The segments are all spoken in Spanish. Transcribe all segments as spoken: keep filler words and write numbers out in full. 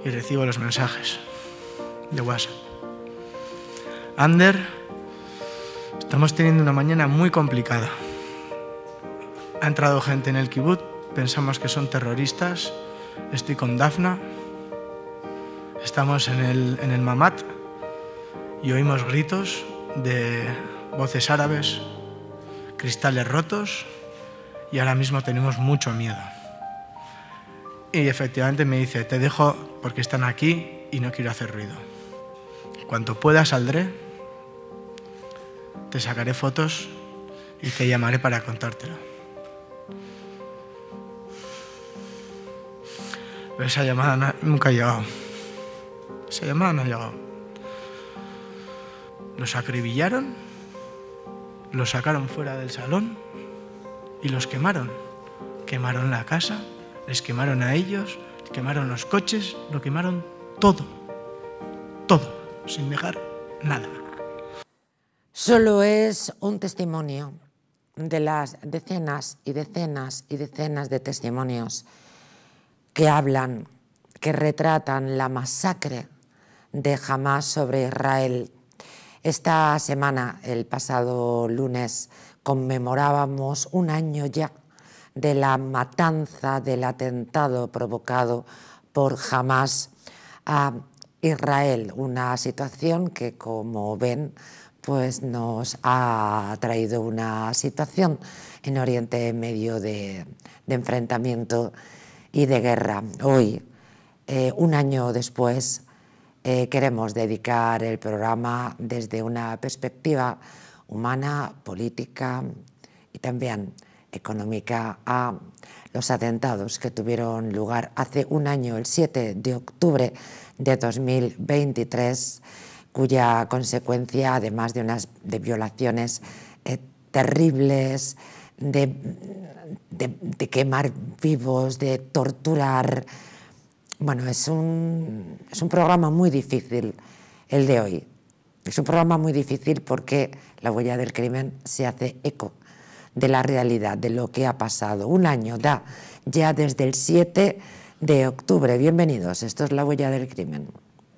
y recibo los mensajes de WhatsApp. Ander, estamos teniendo una mañana muy complicada. Ha entrado gente en el kibutz, pensamos que son terroristas. Estoy con Dafna, estamos en el, en el Mamat y oímos gritos de voces árabes, cristales rotos y ahora mismo tenemos mucho miedo. Y efectivamente me dice, te dejo porque están aquí y no quiero hacer ruido. Cuanto pueda saldré, te sacaré fotos y te llamaré para contártelo. Pero esa llamada nunca ha llegado. Esa llamada no ha llegado. Los acribillaron, los sacaron fuera del salón y los quemaron. Quemaron la casa, les quemaron a ellos, quemaron los coches, lo quemaron todo. Todo, sin dejar nada. Solo es un testimonio de las decenas y decenas y decenas de testimonios que hablan, que retratan la masacre de Hamás sobre Israel. Esta semana, el pasado lunes, conmemorábamos un año ya de la matanza, del atentado provocado por Hamás a Israel, una situación que, como ven, pues nos ha traído una situación en Oriente Medio de, de enfrentamiento y de guerra. Hoy, eh, un año después, eh, queremos dedicar el programa desde una perspectiva humana, política y también económica a los atentados que tuvieron lugar hace un año, el siete de octubre de dos mil veintitrés, cuya consecuencia, además de unas de violaciones eh, terribles, de, de, de quemar vivos, de torturar. Bueno, es un, es un programa muy difícil el de hoy. Es un programa muy difícil porque La Huella del Crimen se hace eco de la realidad, de lo que ha pasado. Un año da ya desde el siete de octubre. Bienvenidos, esto es La Huella del Crimen.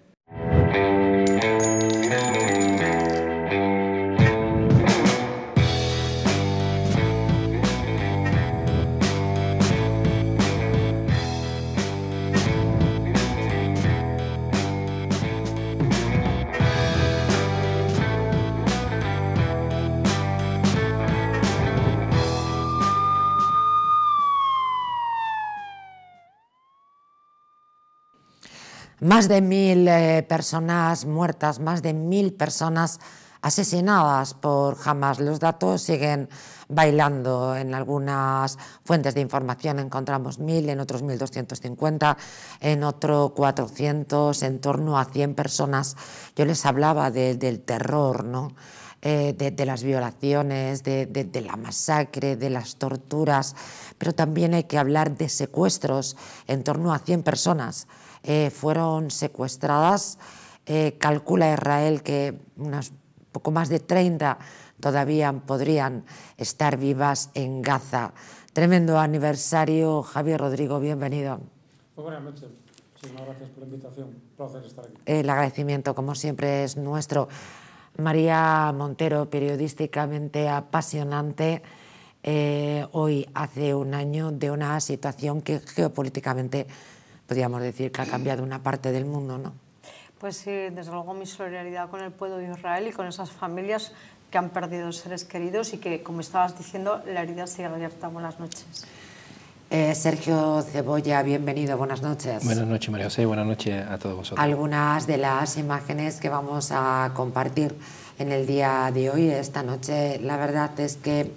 Más de mil eh, personas muertas, más de mil personas asesinadas por Hamás. Los datos siguen bailando. En algunas fuentes de información encontramos mil, en otros mil doscientos cincuenta, en otro cuatrocientos, en torno a cien personas. Yo les hablaba de, del terror, ¿no? Eh, de, de las violaciones, de, de, de la masacre, de las torturas, pero también hay que hablar de secuestros. En torno a cien personas eh, fueron secuestradas. Eh, calcula Israel que unas poco más de treinta todavía podrían estar vivas en Gaza. Tremendo aniversario. Javier Rodrigo, bienvenido. Muy buenas noches. Muchísimas gracias por la invitación. Un placer estar aquí. El agradecimiento, como siempre, es nuestro. María Montero, periodísticamente apasionante, eh, hoy hace un año de una situación que geopolíticamente podríamos decir que ha cambiado una parte del mundo, ¿no? Pues sí, desde luego mi solidaridad con el pueblo de Israel y con esas familias que han perdido seres queridos y que, como estabas diciendo, la herida sigue abierta. Buenas noches. Eh, Sergio Cebolla, bienvenido, buenas noches. Buenas noches, María José, buenas noches a todos vosotros. Algunas de las imágenes que vamos a compartir en el día de hoy, esta noche, la verdad es que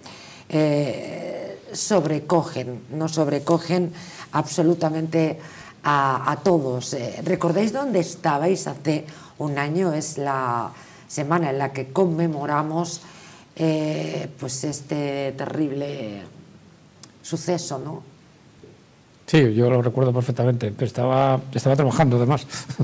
eh, sobrecogen, nos sobrecogen absolutamente a, a todos. Eh, ¿Recordáis dónde estabais hace un año? Es la semana en la que conmemoramos eh, pues este terrible suceso, ¿no? Sí, yo lo recuerdo perfectamente. Estaba, estaba trabajando, además,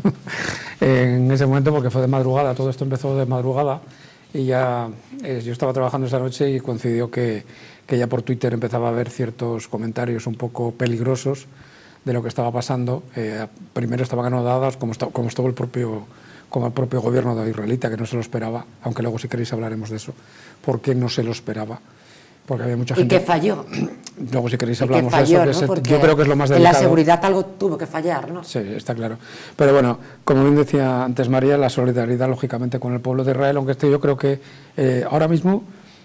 en ese momento, porque fue de madrugada. Todo esto empezó de madrugada y ya eh, yo estaba trabajando esa noche y coincidió que, que ya por Twitter empezaba a haber ciertos comentarios un poco peligrosos de lo que estaba pasando, eh, primero estaban anodadas, como, está, como estuvo el propio, como el propio gobierno de israelita, que no se lo esperaba, aunque luego si queréis hablaremos de eso, porque no se lo esperaba. Porque había mucha gente... Y que falló. Luego si queréis y hablamos que falló, de eso, ¿no? que es, yo creo que es lo más delicado. En la seguridad algo tuvo que fallar, ¿no? Sí, está claro. Pero bueno, como bien decía antes María, la solidaridad lógicamente con el pueblo de Israel, aunque este yo creo que eh, ahora mismo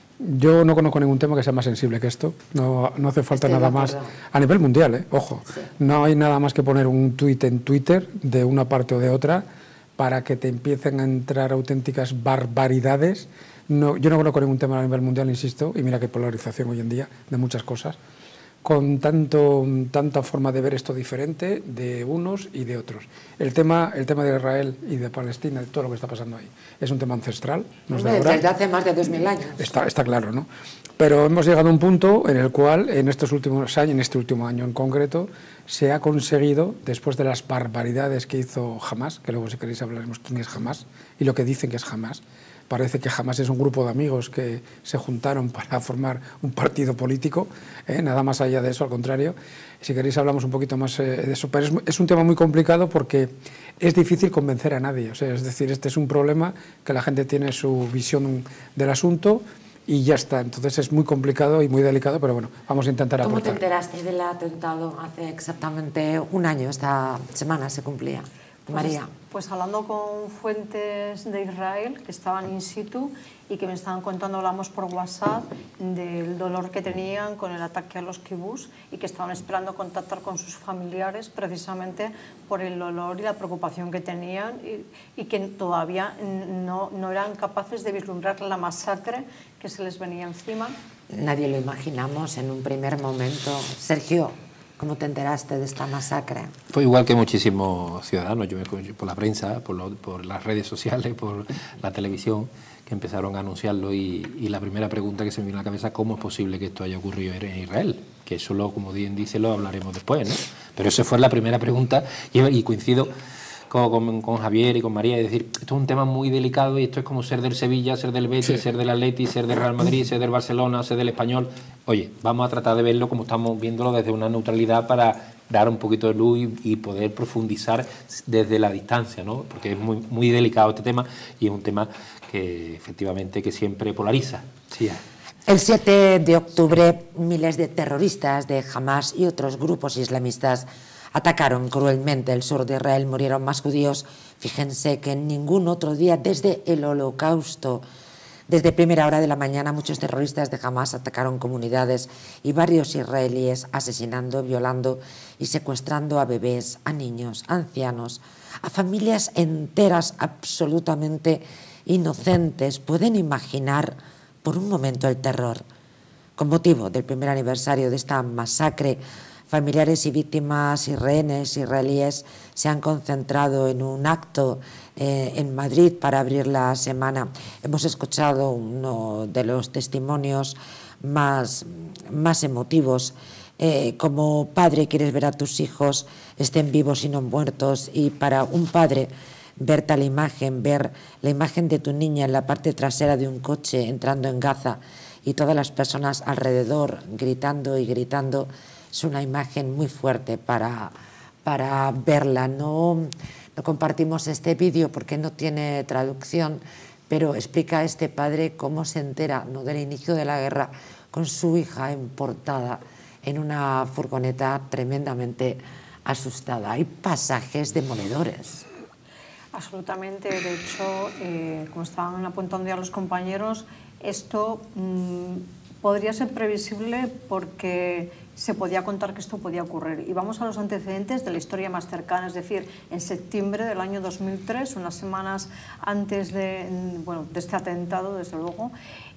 yo no conozco ningún tema que sea más sensible que esto, no, no hace falta Estoy nada más, a nivel mundial, ¿eh? Ojo, sí. No hay nada más que poner un tuit en Twitter de una parte o de otra para que te empiecen a entrar auténticas barbaridades. No, yo no conozco ningún tema a nivel mundial, insisto, y mira qué polarización hoy en día de muchas cosas, con tanto, tanta forma de ver esto diferente de unos y de otros. El tema, el tema de Israel y de Palestina, de todo lo que está pasando ahí, es un tema ancestral. No es de ahora. Desde hace más de dos mil años. Está, está claro, ¿no? Pero hemos llegado a un punto en el cual, en estos últimos años, en este último año en concreto, se ha conseguido, después de las barbaridades que hizo Hamás, que luego si queréis hablaremos quién es Hamás y lo que dicen que es Hamás. Parece que Hamás es un grupo de amigos que se juntaron para formar un partido político, ¿eh? Nada más allá de eso, al contrario. Si queréis hablamos un poquito más eh, de eso, pero es, es un tema muy complicado porque es difícil convencer a nadie, o sea, es decir, este es un problema que la gente tiene su visión del asunto y ya está, entonces es muy complicado y muy delicado, pero bueno, vamos a intentar aportar. ¿Cómo te enteraste del atentado hace exactamente un año? Esta semana se cumplía. María. Pues, pues hablando con fuentes de Israel que estaban in situ y que me estaban contando, hablamos por WhatsApp, del dolor que tenían con el ataque a los kibús y que estaban esperando contactar con sus familiares precisamente por el dolor y la preocupación que tenían y, y que todavía no, no eran capaces de vislumbrar la masacre que se les venía encima. Nadie lo imaginamos en un primer momento. Sergio, ¿cómo te enteraste de esta masacre? Fue igual que muchísimos ciudadanos, yo me por la prensa, por, lo, por las redes sociales, por la televisión, que empezaron a anunciarlo y, y la primera pregunta que se me vino a la cabeza, ¿cómo es posible que esto haya ocurrido en Israel? Que eso, lo, como bien dice, lo hablaremos después, ¿no? Pero esa fue la primera pregunta y, y coincido con, con, con Javier y con María, es decir, esto es un tema muy delicado y esto es como ser del Sevilla, ser del Betis, sí. ser del Atleti, ser del Real Madrid, ser del Barcelona, ser del Español. Oye, vamos a tratar de verlo como estamos viéndolo desde una neutralidad para dar un poquito de luz y, y poder profundizar desde la distancia, ¿no? Porque es muy, muy delicado este tema y es un tema que efectivamente que siempre polariza. Sí. El siete de octubre, miles de terroristas de Hamás y otros grupos islamistas atacaron cruelmente el sur de Israel, murieron más judíos, fíjense, que en ningún otro día desde el Holocausto. Desde primera hora de la mañana muchos terroristas de Hamás atacaron comunidades y barrios israelíes, asesinando, violando y secuestrando a bebés, a niños, a ancianos, a familias enteras absolutamente inocentes. ¿Pueden imaginar por un momento el terror? Con motivo del primer aniversario de esta masacre, familiares y víctimas y rehenes israelíes se han concentrado en un acto eh, en Madrid para abrir la semana. Hemos escuchado uno de los testimonios más, más emotivos. Eh, como padre quieres ver a tus hijos estén vivos y no muertos, y para un padre ver tal imagen, ver la imagen de tu niña en la parte trasera de un coche entrando en Gaza y todas las personas alrededor gritando y gritando, es una imagen muy fuerte para, para verla. No, no compartimos este vídeo porque no tiene traducción, pero explica a este padre cómo se entera, ¿no?, del inicio de la guerra con su hija en portada en una furgoneta tremendamente asustada. Hay pasajes demoledores. Absolutamente. De hecho, eh, como estaban apuntando ya los compañeros, esto mmm, podría ser previsible porque se podía contar que esto podía ocurrir. Y vamos a los antecedentes de la historia más cercana, es decir, en septiembre del año dos mil tres, unas semanas antes de, bueno, de este atentado, desde luego,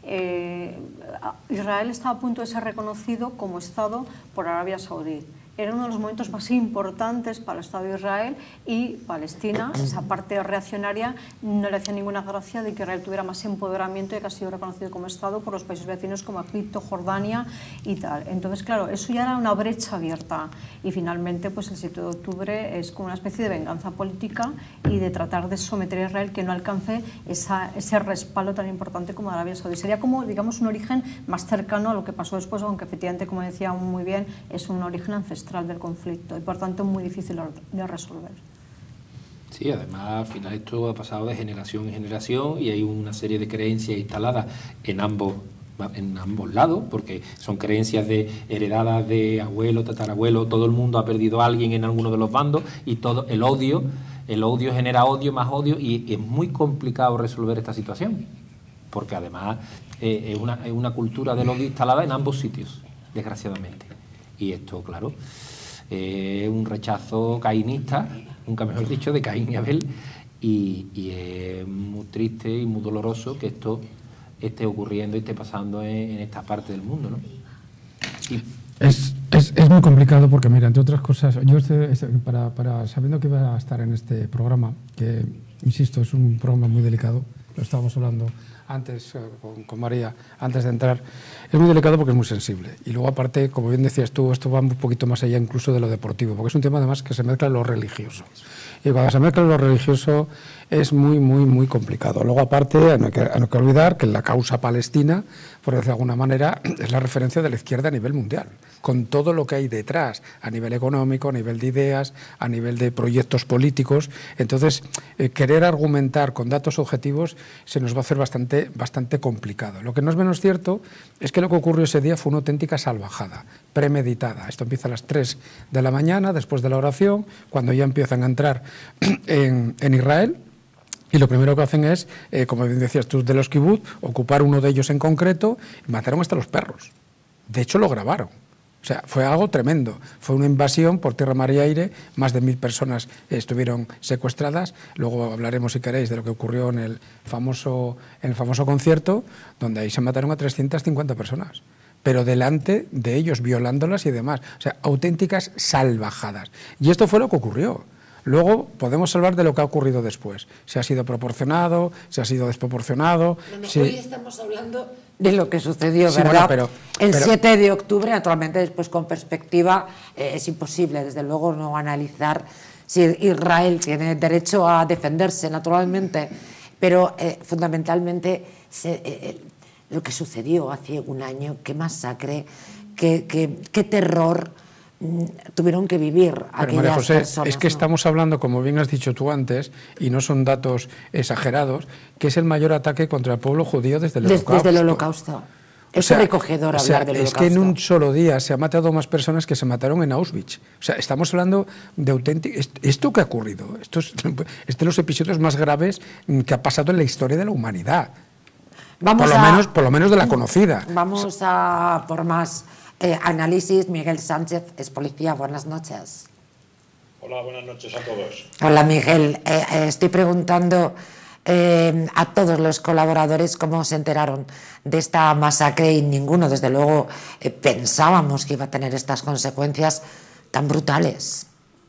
eh, Israel estaba a punto de ser reconocido como Estado por Arabia Saudí. Era uno de los momentos más importantes para el Estado de Israel, y Palestina, esa parte reaccionaria, no le hacía ninguna gracia de que Israel tuviera más empoderamiento y que ha sido reconocido como Estado por los países vecinos como Egipto, Jordania y tal. Entonces, claro, eso ya era una brecha abierta, y finalmente pues el siete de octubre es como una especie de venganza política y de tratar de someter a Israel que no alcance esa, ese respaldo tan importante como Arabia Saudí. Sería como, digamos, un origen más cercano a lo que pasó después, aunque efectivamente, como decía muy bien, es un origen ancestral. ancestral del conflicto y por tanto muy difícil de resolver. Sí, además al final esto ha pasado de generación en generación y hay una serie de creencias instaladas en ambos en ambos lados, porque son creencias de heredadas de abuelo, tatarabuelo, todo el mundo ha perdido a alguien en alguno de los bandos y todo el odio, el odio genera odio más odio y es muy complicado resolver esta situación, porque además eh, es, una, es una cultura del odio instalada en ambos sitios, desgraciadamente. Y esto, claro, es eh, un rechazo cainista, nunca mejor dicho, de Caín y Abel, y, y es muy triste y muy doloroso que esto esté ocurriendo y esté pasando en, en esta parte del mundo, ¿no? Y... Es, es, es muy complicado porque, mira, entre otras cosas, yo este, este, para, para, sabiendo que iba a estar en este programa, que, insisto, es un programa muy delicado, lo estábamos hablando antes eh, con, con María, antes de entrar, es muy delicado porque es muy sensible. Y luego, aparte, como bien decías tú, esto va un poquito más allá incluso de lo deportivo, porque es un tema además que se mezcla en lo religioso. Y cuando se mezcla en lo religioso es muy, muy, muy complicado. Luego, aparte, no hay que, no hay que olvidar que la causa palestina, por decirlo de alguna manera, es la referencia de la izquierda a nivel mundial, con todo lo que hay detrás, a nivel económico, a nivel de ideas, a nivel de proyectos políticos. Entonces, eh, querer argumentar con datos objetivos se nos va a hacer bastante, bastante complicado. Lo que no es menos cierto es que lo que ocurrió ese día fue una auténtica salvajada, premeditada. Esto empieza a las tres de la mañana, después de la oración, cuando ya empiezan a entrar en, en Israel. Y lo primero que hacen es, eh, como bien decías tú, de los kibbutz, ocupar uno de ellos en concreto, y mataron hasta los perros. De hecho, lo grabaron. O sea, fue algo tremendo. Fue una invasión por tierra, mar y aire. Más de mil personas estuvieron secuestradas. Luego hablaremos, si queréis, de lo que ocurrió en el famoso, en el famoso concierto, donde ahí se mataron a trescientas cincuenta personas. Pero delante de ellos, violándolas y demás. O sea, auténticas salvajadas. Y esto fue lo que ocurrió. Luego podemos hablar de lo que ha ocurrido después. Si ha sido proporcionado, si ha sido desproporcionado. No, no, si... Hoy estamos hablando de lo que sucedió, sí, ¿verdad? Bueno, pero, el pero... siete de octubre, naturalmente, después con perspectiva, eh, es imposible, desde luego, no analizar si Israel tiene derecho a defenderse, naturalmente, pero eh, fundamentalmente se, eh, lo que sucedió hace un año, qué masacre, qué, qué, qué terror tuvieron que vivir Pero, aquellas María José, personas. Es que ¿no? estamos hablando, como bien has dicho tú antes, y no son datos exagerados, que es el mayor ataque contra el pueblo judío desde el desde, Holocausto. Desde el Holocausto. Es o sea, recogedor o hablar sea, del Holocausto. Es que en un solo día se ha matado más personas que se mataron en Auschwitz. O sea, estamos hablando de auténtico... ¿Esto qué ha ocurrido? Esto es, es de los episodios más graves que ha pasado en la historia de la humanidad. Vamos por, lo a, menos, por lo menos de la conocida. Vamos a por más... Eh, análisis. Miguel Sánchez es policía. Buenas noches. Hola, buenas noches a todos. Hola, Miguel. Eh, eh, estoy preguntando eh, a todos los colaboradores cómo se enteraron de esta masacre y ninguno, desde luego, eh, pensábamos que iba a tener estas consecuencias tan brutales.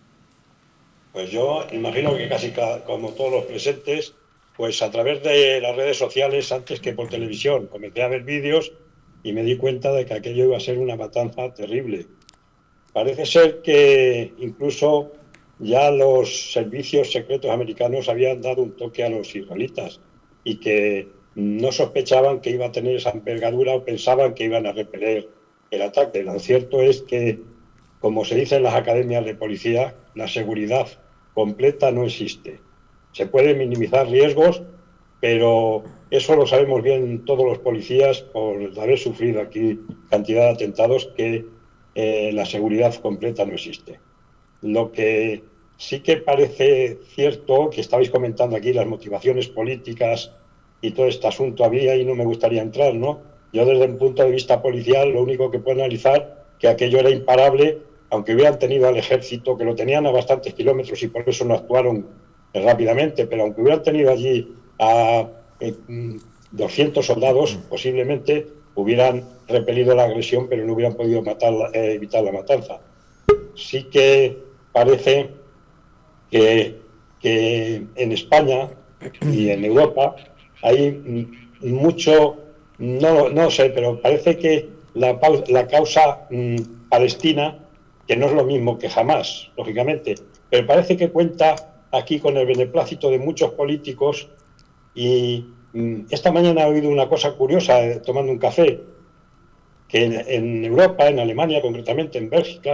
Pues yo imagino que casi como todos los presentes, pues a través de las redes sociales, antes que por televisión, comencé a ver vídeos y me di cuenta de que aquello iba a ser una matanza terrible. Parece ser que incluso ya los servicios secretos americanos habían dado un toque a los israelitas y que no sospechaban que iba a tener esa envergadura o pensaban que iban a repeler el ataque. Lo cierto es que, como se dice en las academias de policía, la seguridad completa no existe. Se pueden minimizar riesgos, pero eso lo sabemos bien todos los policías por haber sufrido aquí cantidad de atentados, que eh, la seguridad completa no existe. Lo que sí que parece cierto, que estabais comentando aquí las motivaciones políticas y todo este asunto había, y no me gustaría entrar, ¿no? Yo desde un punto de vista policial lo único que puedo analizar que aquello era imparable, aunque hubieran tenido al ejército, que lo tenían a bastantes kilómetros y por eso no actuaron rápidamente, pero aunque hubieran tenido allí a eh, doscientos soldados, posiblemente hubieran repelido la agresión, pero no hubieran podido matar, eh, evitar la matanza. Sí que parece que, que en España y en Europa hay mucho, no, no sé, pero parece que la, la causa mmm, palestina, que no es lo mismo que Hamás, lógicamente, pero parece que cuenta aquí con el beneplácito de muchos políticos. Y mmm, esta mañana he oído una cosa curiosa, eh, tomando un café, que en, en Europa, en Alemania concretamente, en Bélgica,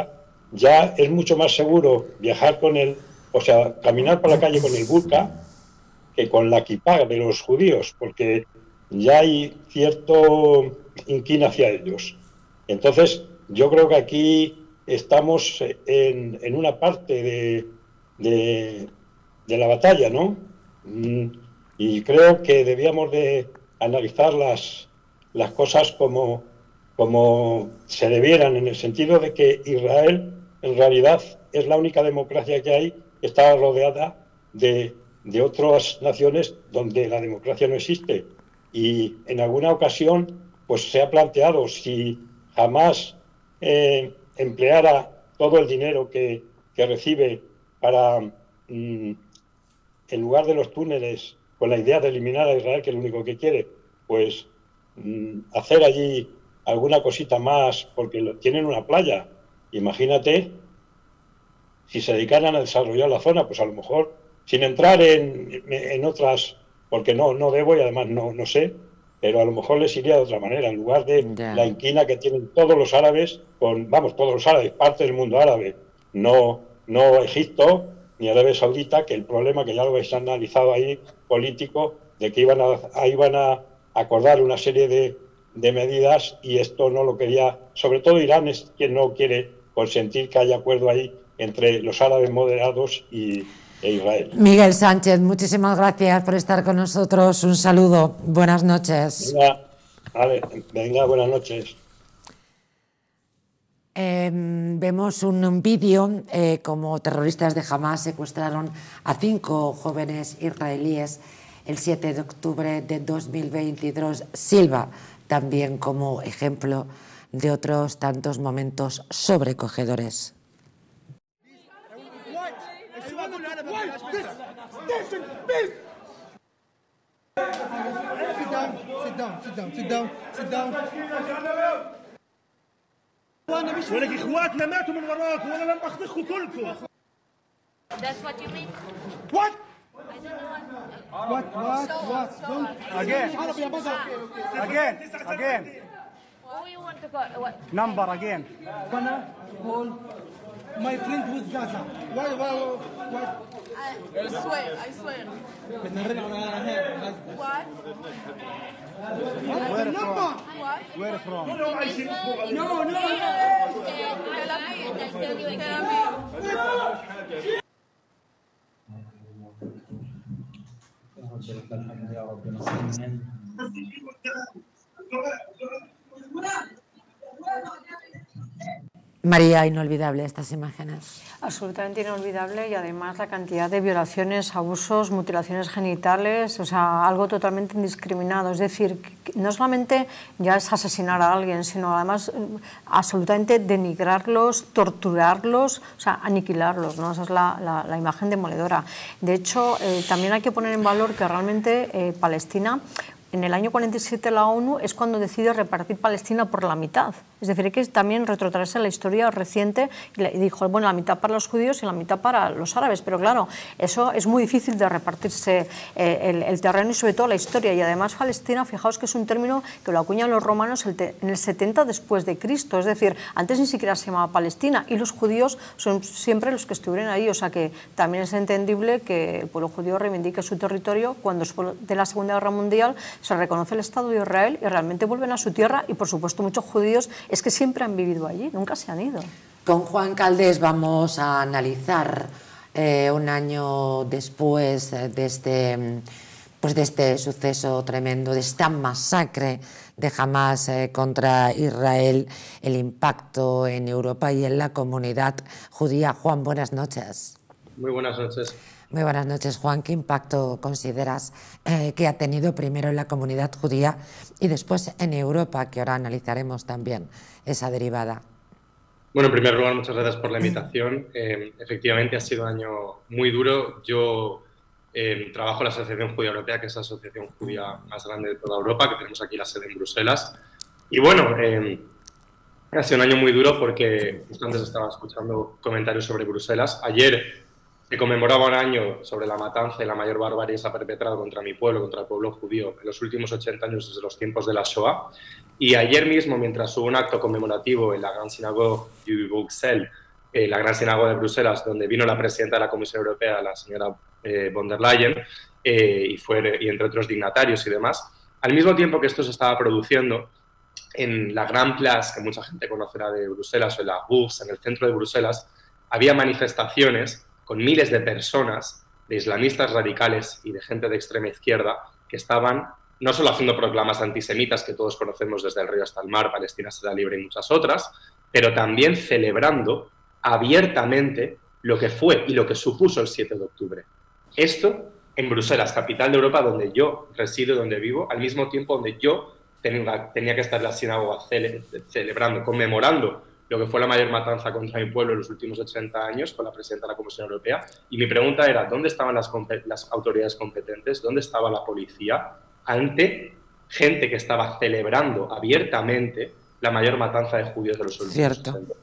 ya es mucho más seguro viajar con el, o sea, caminar por la calle con el burka que con la kipá de los judíos, porque ya hay cierto inquina hacia ellos. Entonces, yo creo que aquí estamos en, en una parte de, de, de la batalla, ¿no? Y creo que debíamos de analizar las, las cosas como, como se debieran, en el sentido de que Israel, en realidad, es la única democracia que hay, que está rodeada de, de otras naciones donde la democracia no existe. Y en alguna ocasión, pues se ha planteado si jamás eh, empleara todo el dinero que, que recibe para, mm, en lugar de los túneles, con la idea de eliminar a Israel, que es lo único que quiere, pues mm, hacer allí alguna cosita más, porque lo, tienen una playa. Imagínate, si se dedicaran a desarrollar la zona, pues a lo mejor, sin entrar en, en otras, porque no, no debo y además no, no sé, pero a lo mejor les iría de otra manera, en lugar de yeah. la inquina que tienen todos los árabes, con, vamos, todos los árabes, parte del mundo árabe, no, no Egipto ni Arabia Saudita, que el problema que ya lo habéis analizado ahí, político, de que iban a, iban a acordar una serie de, de medidas y esto no lo quería, sobre todo Irán es quien no quiere consentir que haya acuerdo ahí entre los árabes moderados y e Israel. Miguel Sánchez, muchísimas gracias por estar con nosotros. Un saludo. Buenas noches. Venga, vale, venga buenas noches. Eh, vemos un, un vídeo eh, como terroristas de Hamas secuestraron a cinco jóvenes israelíes el siete de octubre de dos mil veintidós. Sirva también como ejemplo de otros tantos momentos sobrecogedores. Sit down, sit down, sit down, sit down, sit down. ولك اخواتنا ماتوا من وراك وانا لم اخذكم كلكم. That's what you mean? What? I don't know what. What? What? What? Don't. Again. Again. Again. Who you want to call? What? Number again. Wanna call my friend with Gaza. Why? Why? Why? I swear, I swear. What? Where from? What? Where from? No, no, no. Tel Aviv. I tell you Tel Aviv. María, inolvidable estas imágenes. Absolutamente inolvidable y además la cantidad de violaciones, abusos, mutilaciones genitales, o sea, algo totalmente indiscriminado. Es decir, no solamente ya es asesinar a alguien, sino además absolutamente denigrarlos, torturarlos, o sea, aniquilarlos, ¿no? Esa es la, la, la imagen demoledora. De hecho, eh, también hay que poner en valor que realmente eh, Palestina, en el año cuarenta y siete la ONU es cuando decide repartir Palestina por la mitad. Es decir, hay que también retrotraerse a la historia reciente y dijo, bueno, la mitad para los judíos y la mitad para los árabes. Pero claro, eso es muy difícil de repartirse eh, el, el terreno y sobre todo la historia. Y además Palestina, fijaos que es un término que lo acuñan los romanos el te, en el setenta después de Cristo. Es decir, antes ni siquiera se llamaba Palestina y los judíos son siempre los que estuvieron ahí. O sea que también es entendible que el pueblo judío reivindique su territorio cuando después de la Segunda Guerra Mundial se reconoce el Estado de Israel y realmente vuelven a su tierra y por supuesto muchos judíos es que siempre han vivido allí, nunca se han ido. Con Juan Caldés vamos a analizar eh, un año después de este, pues de este suceso tremendo, de esta masacre de Hamas eh, contra Israel, el impacto en Europa y en la comunidad judía. Juan, buenas noches. Muy buenas noches. Muy buenas noches, Juan. ¿Qué impacto consideras eh, que ha tenido primero en la comunidad judía y después en Europa, que ahora analizaremos también esa derivada? Bueno, en primer lugar, muchas gracias por la invitación. Eh, efectivamente, ha sido un año muy duro. Yo eh, trabajo en la Asociación Judía Europea, que es la asociación judía más grande de toda Europa, que tenemos aquí la sede en Bruselas. Y bueno, eh, ha sido un año muy duro porque justo antes estaba escuchando comentarios sobre Bruselas. Ayer se conmemoraba un año sobre la matanza y la mayor barbarie que se ha perpetrado contra mi pueblo, contra el pueblo judío, en los últimos ochenta años desde los tiempos de la Shoah. Y ayer mismo, mientras hubo un acto conmemorativo en la Gran Sinagoga de Bruselas eh, la Gran Sinagoga de Bruselas, donde vino la presidenta de la Comisión Europea, la señora eh, von der Leyen, eh, y, fue, y entre otros dignatarios y demás. Al mismo tiempo que esto se estaba produciendo, en la Grand Place, que mucha gente conocerá de Bruselas, o en la Bourse, en el centro de Bruselas, había manifestaciones con miles de personas, de islamistas radicales y de gente de extrema izquierda, que estaban no solo haciendo proclamas antisemitas, que todos conocemos desde el río hasta el mar, Palestina será libre y muchas otras, pero también celebrando abiertamente lo que fue y lo que supuso el siete de octubre. Esto en Bruselas, capital de Europa, donde yo resido, donde vivo, al mismo tiempo donde yo tenía, tenía que estar en la sinagoga cele, celebrando, conmemorando lo que fue la mayor matanza contra mi pueblo en los últimos ochenta años con la presidenta de la Comisión Europea. Y mi pregunta era, ¿dónde estaban las, las autoridades competentes? ¿Dónde estaba la policía ante gente que estaba celebrando abiertamente la mayor matanza de judíos de los últimos Cierto. ochenta?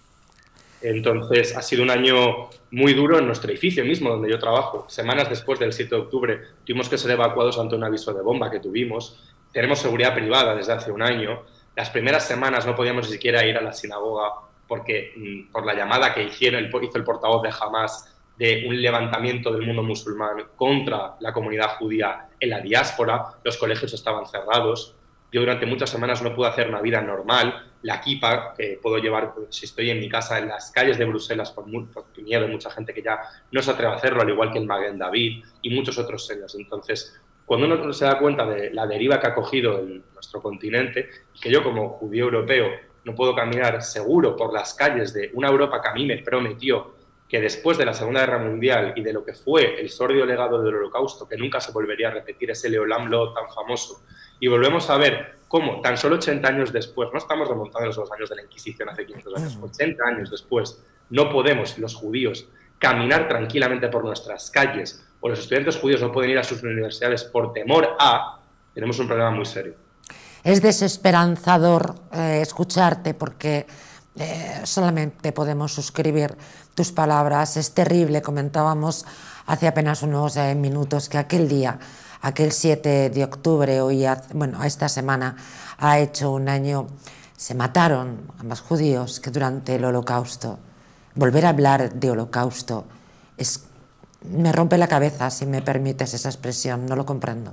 Entonces, ha sido un año muy duro en nuestro edificio mismo, donde yo trabajo. Semanas después del siete de octubre tuvimos que ser evacuados ante un aviso de bomba que tuvimos. Tenemos seguridad privada desde hace un año. Las primeras semanas no podíamos ni siquiera ir a la sinagoga porque por la llamada que hicieron, hizo el portavoz de Hamas de un levantamiento del mundo musulmán contra la comunidad judía en la diáspora, los colegios estaban cerrados. Yo durante muchas semanas no pude hacer una vida normal. La kippah que puedo llevar si estoy en mi casa en las calles de Bruselas por, muy, por miedo, hay mucha gente que ya no se atreve a hacerlo, al igual que el Maguen David y muchos otros señas. Entonces, cuando uno se da cuenta de la deriva que ha cogido el, nuestro continente, y que yo como judío europeo no puedo caminar seguro por las calles de una Europa que a mí me prometió que después de la Segunda Guerra Mundial y de lo que fue el sórdido legado del Holocausto, que nunca se volvería a repetir, ese Leolam Law tan famoso, y volvemos a ver cómo tan solo ochenta años después, no estamos remontándonos a los años de la Inquisición hace quinientos años, ochenta años después, no podemos, los judíos, caminar tranquilamente por nuestras calles, o los estudiantes judíos no pueden ir a sus universidades por temor a, tenemos un problema muy serio. Es desesperanzador eh, escucharte porque eh, solamente podemos suscribir tus palabras. Es terrible, comentábamos hace apenas unos eh, minutos que aquel día, aquel siete de octubre, hoy, bueno, esta semana ha hecho un año, se mataron a más judíos que durante el Holocausto. Volver a hablar de Holocausto es, me rompe la cabeza, si me permites esa expresión, no lo comprendo.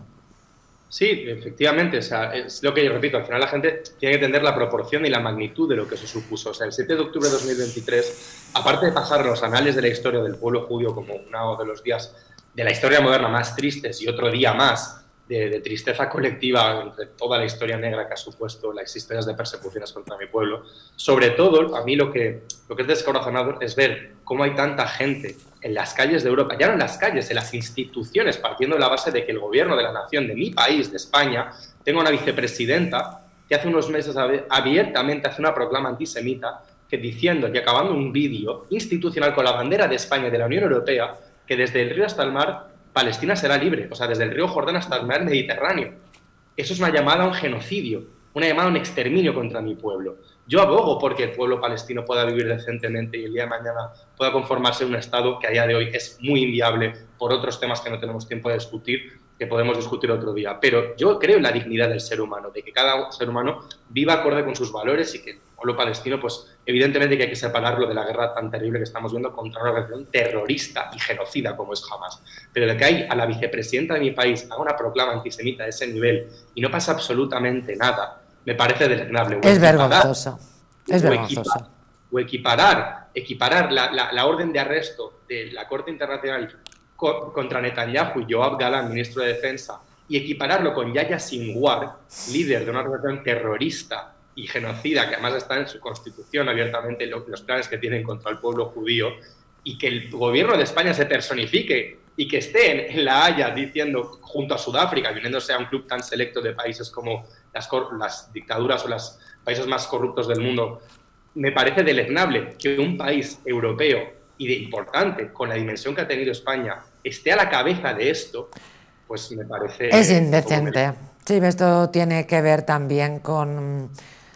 Sí, efectivamente, o sea, es lo que yo repito, al final la gente tiene que entender la proporción y la magnitud de lo que eso supuso. O sea, el siete de octubre de dos mil veintitrés, aparte de pasar los anales de la historia del pueblo judío como uno de los días de la historia moderna más tristes y otro día más de, de tristeza colectiva entre toda la historia negra que ha supuesto las historias de persecuciones contra mi pueblo, sobre todo, a mí lo que, lo que es descorazonador es ver cómo hay tanta gente en las calles de Europa, ya no en las calles, en las instituciones, partiendo de la base de que el gobierno de la nación de mi país, de España, tenga una vicepresidenta que hace unos meses abiertamente hace una proclama antisemita que diciendo y acabando un vídeo institucional con la bandera de España y de la Unión Europea que desde el río hasta el mar Palestina será libre, o sea, desde el río Jordán hasta el mar Mediterráneo. Eso es una llamada a un genocidio, una llamada a un exterminio contra mi pueblo. Yo abogo porque el pueblo palestino pueda vivir decentemente y el día de mañana pueda conformarse en un Estado que a día de hoy es muy inviable por otros temas que no tenemos tiempo de discutir, que podemos discutir otro día. Pero yo creo en la dignidad del ser humano, de que cada ser humano viva acorde con sus valores y que el pueblo palestino, pues evidentemente que hay que separarlo de la guerra tan terrible que estamos viendo contra una organización terrorista y genocida como es Hamas. Pero de que hay a la vicepresidenta de mi país haga una proclama antisemita de ese nivel y no pasa absolutamente nada, me parece deleznable. Es vergonzoso. Es vergonzoso. O equiparar, equiparar la, la, la orden de arresto de la Corte Internacional co contra Netanyahu y Yoav Galán, ministro de Defensa, y equipararlo con Yahya Sinwar, líder de una organización terrorista y genocida, que además está en su constitución abiertamente lo, los planes que tienen contra el pueblo judío, y que el gobierno de España se personifique y que esté en, en La Haya diciendo, junto a Sudáfrica, viniéndose a un club tan selecto de países como las, las dictaduras o los países más corruptos del mundo, me parece deleznable que un país europeo y de importante, con la dimensión que ha tenido España, esté a la cabeza de esto, pues me parece... Es indecente. Sí, esto tiene que ver también con,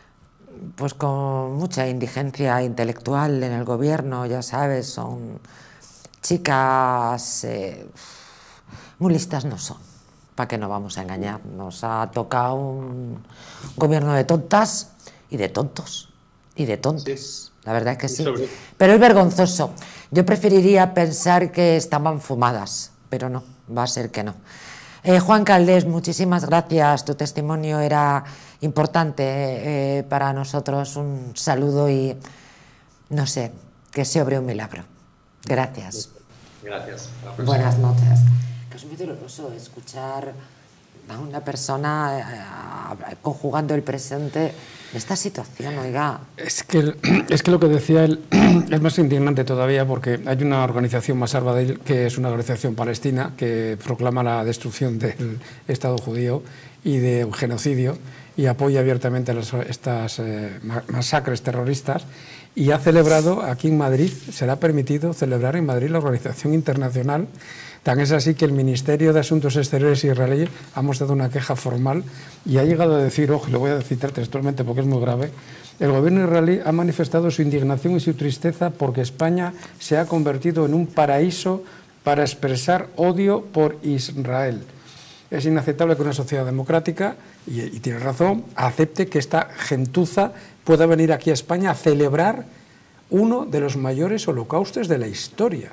pues con mucha indigencia intelectual en el gobierno, ya sabes, son chicas eh, muy listas no son, para que no vamos a engañar. Nos ha tocado un gobierno de tontas y de tontos y de tontos. Sí. la verdad es que sí. Sobre... Pero es vergonzoso. Yo preferiría pensar que estaban fumadas, pero no, va a ser que no. Eh, Juan Caldés, muchísimas gracias. Tu testimonio era importante eh, para nosotros. Un saludo y, no sé, que se obre un milagro. Gracias. Gracias. Buenas noches. Es muy doloroso escuchar a una persona eh, conjugando el presente en esta situación, oiga. Es que, es que lo que decía él es más indignante todavía, porque hay una organización, Masar Badil, que es una organización palestina que proclama la destrucción del Estado judío y de un genocidio y apoya abiertamente las, estas eh, masacres terroristas, y ha celebrado aquí en Madrid, será permitido celebrar en Madrid la organización internacional. Tan es así que el Ministerio de Asuntos Exteriores israelí ha mostrado una queja formal y ha llegado a decir, ojo, lo voy a citar textualmente porque es muy grave: el gobierno israelí ha manifestado su indignación y su tristeza porque España se ha convertido en un paraíso para expresar odio por Israel. Es inaceptable que una sociedad democrática, y, y tiene razón, acepte que esta gentuza pueda venir aquí a España a celebrar uno de los mayores holocaustos de la historia.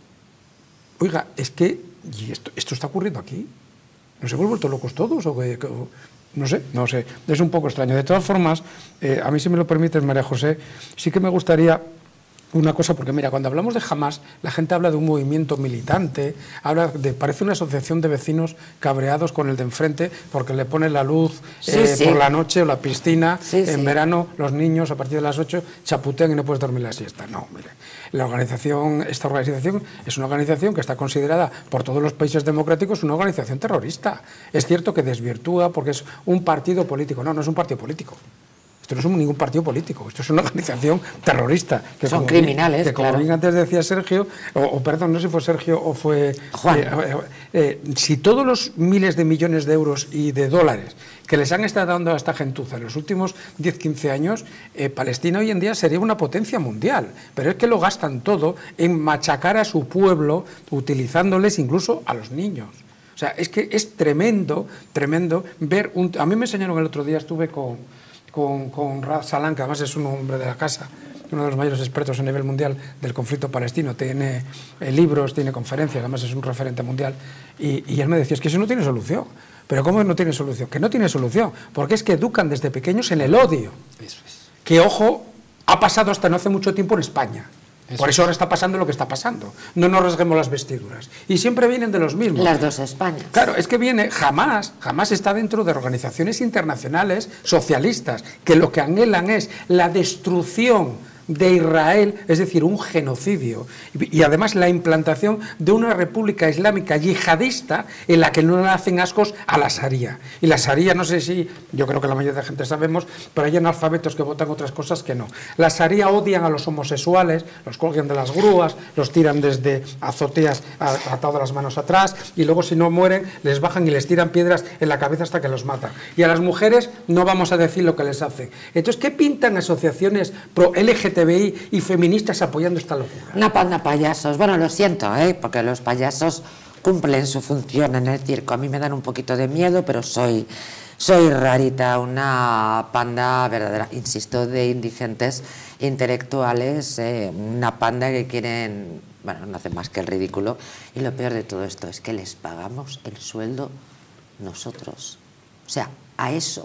Oiga, es que ¿y esto, esto está ocurriendo aquí? ¿Nos hemos vuelto locos todos? O que, o, no sé, no sé, es un poco extraño. De todas formas, eh, a mí, si me lo permites, María José, sí que me gustaría una cosa, porque mira, cuando hablamos de Hamás, la gente habla de un movimiento militante, habla de, parece una asociación de vecinos cabreados con el de enfrente porque le pone la luz sí, eh, sí. por la noche o la piscina, sí, en sí. verano los niños a partir de las ocho chaputean y no puedes dormir la siesta. No, mire, la organización, esta organización es una organización que está considerada por todos los países democráticos una organización terrorista. Es cierto que desvirtúa porque es un partido político, no, no es un partido político. Esto no es ningún partido político, esto es una organización terrorista. Que Son como, criminales, que como claro. bien antes decía Sergio, o, o perdón, no sé si fue Sergio o fue Juan. Eh, eh, eh, si todos los miles de millones de euros y de dólares que les han estado dando a esta gentuza en los últimos diez, quince años, eh, Palestina hoy en día sería una potencia mundial, pero es que lo gastan todo en machacar a su pueblo, utilizándoles incluso a los niños. O sea, es que es tremendo, tremendo ver un... A mí me enseñaron el otro día, estuve con... con, con Raad Salam, que además es un hombre de la casa, uno de los mayores expertos a nivel mundial del conflicto palestino, tiene eh, libros, tiene conferencias, además es un referente mundial, y, y él me decía, es que eso no tiene solución. ¿Pero cómo no tiene solución? Que no tiene solución, porque es que educan desde pequeños en el odio, Eso es. que, ojo, ha pasado hasta no hace mucho tiempo en España. Eso Por eso ahora está pasando lo que está pasando. No nos rasguemos las vestiduras. Y siempre vienen de los mismos. Las dos Españas. Claro, es que viene, jamás, jamás está dentro de organizaciones internacionales socialistas, que lo que anhelan es la destrucción de Israel, es decir, un genocidio, y, y además la implantación de una república islámica yihadista en la que no le hacen ascos a la Sharia. Y la Sharia, no sé si, yo creo que la mayoría de la gente sabemos, pero hay analfabetos que votan otras cosas que no. La Sharia odian a los homosexuales, los colgan de las grúas, los tiran desde azoteas atados las manos atrás, y luego si no mueren, les bajan y les tiran piedras en la cabeza hasta que los matan. Y a las mujeres no vamos a decir lo que les hacen. Entonces, ¿qué pintan asociaciones pro L G T B I y feministas apoyando esta locura? Una panda de payasos. Bueno, lo siento, ¿eh? Porque los payasos cumplen su función en el circo. A mí me dan un poquito de miedo, pero soy, soy rarita, una panda verdadera, insisto, de indigentes intelectuales, eh, una panda que quieren, bueno, no hacen más que el ridículo. Y lo peor de todo esto es que les pagamos el sueldo nosotros. O sea, a eso,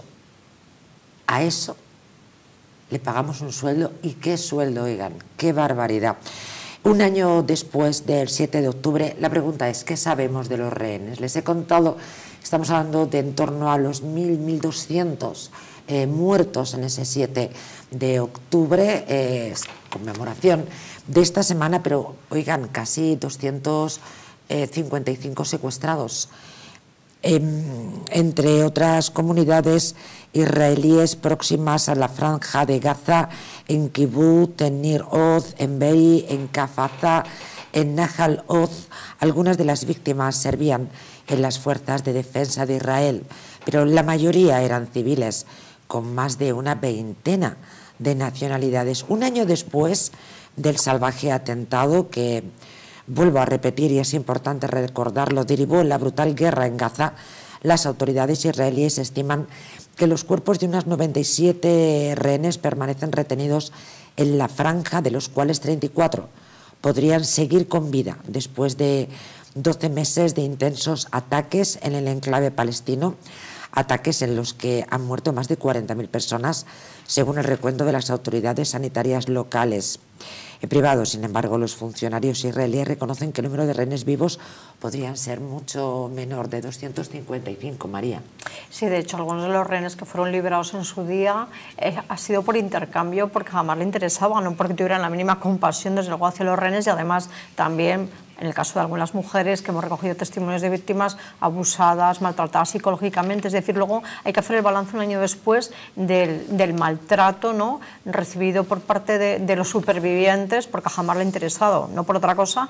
a eso le pagamos un sueldo. ¿Y qué sueldo, oigan? ¡Qué barbaridad! Un año después del siete de octubre, la pregunta es, ¿qué sabemos de los rehenes? Les he contado, estamos hablando de en torno a los mil, mil doscientos eh, muertos en ese siete de octubre, eh, conmemoración de esta semana, pero, oigan, casi doscientos cincuenta y cinco secuestrados. Eh, entre otras comunidades israelíes próximas a la franja de Gaza, en Kibbutz, en Nir Oz, en Be'eri, en Kafaza, en Nahal Oz. Algunas de las víctimas servían en las fuerzas de defensa de Israel, pero la mayoría eran civiles, con más de una veintena de nacionalidades. Un año después del salvaje atentado que, vuelvo a repetir y es importante recordarlo, derivó en la brutal guerra en Gaza, las autoridades israelíes estiman que los cuerpos de unas noventa y siete rehenes permanecen retenidos en la franja, de los cuales treinta y cuatro podrían seguir con vida después de doce meses de intensos ataques en el enclave palestino, ataques en los que han muerto más de cuarenta mil personas, según el recuento de las autoridades sanitarias locales. En privado, sin embargo, los funcionarios israelíes reconocen que el número de rehenes vivos podrían ser mucho menor, de doscientos cincuenta y cinco, María. Sí, de hecho, algunos de los rehenes que fueron liberados en su día eh, ha sido por intercambio, porque jamás le interesaba, no porque tuvieran la mínima compasión, desde luego, hacia los rehenes, y además también, en el caso de algunas mujeres que hemos recogido testimonios de víctimas abusadas, maltratadas psicológicamente. Es decir, luego hay que hacer el balance un año después del, del maltrato, ¿no?, recibido por parte de, de los supervivientes, porque jamás le ha interesado, no por otra cosa.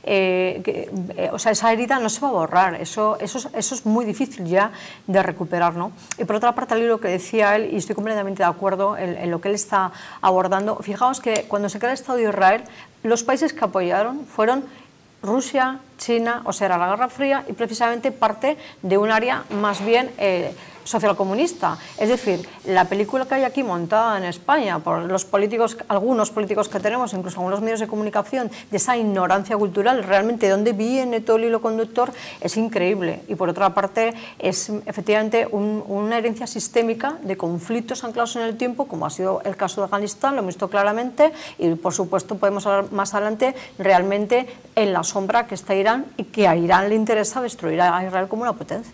Eh, que, eh, o sea, esa herida no se va a borrar, eso, eso, eso es muy difícil ya de recuperar, ¿no? Y por otra parte, al hilo que decía él, y estoy completamente de acuerdo en, en lo que él está abordando, fijaos que cuando se crea el Estado de Israel, los países que apoyaron fueron Rusia, China, o sea, era la Guerra Fría y precisamente parte de un área más bien eh, socialcomunista. Es decir, la película que hay aquí montada en España por los políticos, algunos políticos que tenemos, incluso algunos medios de comunicación, de esa ignorancia cultural, realmente de dónde viene todo el hilo conductor, es increíble. Y por otra parte, es efectivamente un, una herencia sistémica de conflictos anclados en el tiempo, como ha sido el caso de Afganistán, lo hemos visto claramente, y por supuesto podemos hablar más adelante realmente en la sombra que está Irán, y que a Irán le interesa destruir a Israel como una potencia.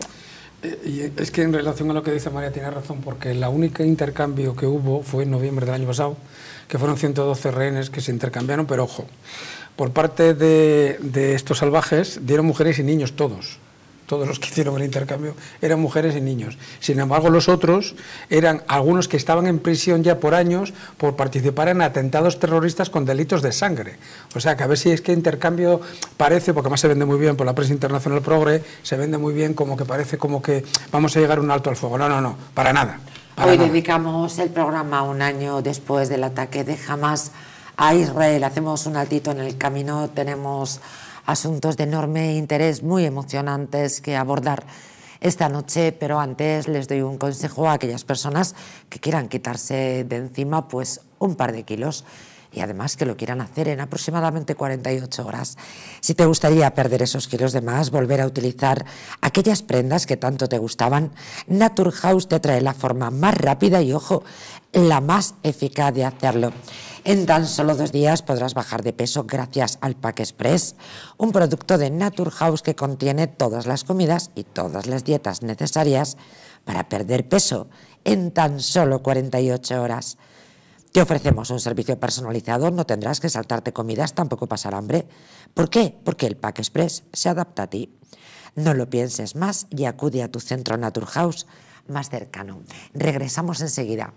Eh, y es que en relación a lo que dice María tiene razón, porque la única intercambio que hubo fue en noviembre del año pasado, que fueron ciento doce rehenes que se intercambiaron, pero ojo, por parte de, de estos salvajes dieron mujeres y niños todos. Todos los que hicieron el intercambio eran mujeres y niños. Sin embargo, los otros eran algunos que estaban en prisión ya por años por participar en atentados terroristas con delitos de sangre. O sea, que a ver si es que intercambio parece, porque además se vende muy bien por la prensa internacional progre, se vende muy bien como que parece como que vamos a llegar a un alto al fuego. No, no, no, para nada. Para Hoy nada. dedicamos el programa un año después del ataque de Hamas a Israel. Hacemos un altito en el camino, tenemos asuntos de enorme interés, muy emocionantes que abordar esta noche, pero antes les doy un consejo a aquellas personas que quieran quitarse de encima pues un par de kilos y además que lo quieran hacer en aproximadamente cuarenta y ocho horas. Si te gustaría perder esos kilos de más, volver a utilizar aquellas prendas que tanto te gustaban, Naturhaus te trae la forma más rápida y, ojo, la más eficaz de hacerlo. En tan solo dos días podrás bajar de peso gracias al Pack Express, un producto de Naturhaus que contiene todas las comidas y todas las dietas necesarias para perder peso en tan solo cuarenta y ocho horas. Te ofrecemos un servicio personalizado, no tendrás que saltarte comidas, tampoco pasar hambre. ¿Por qué? Porque el Pack Express se adapta a ti. No lo pienses más y acude a tu centro Naturhaus más cercano. Regresamos enseguida.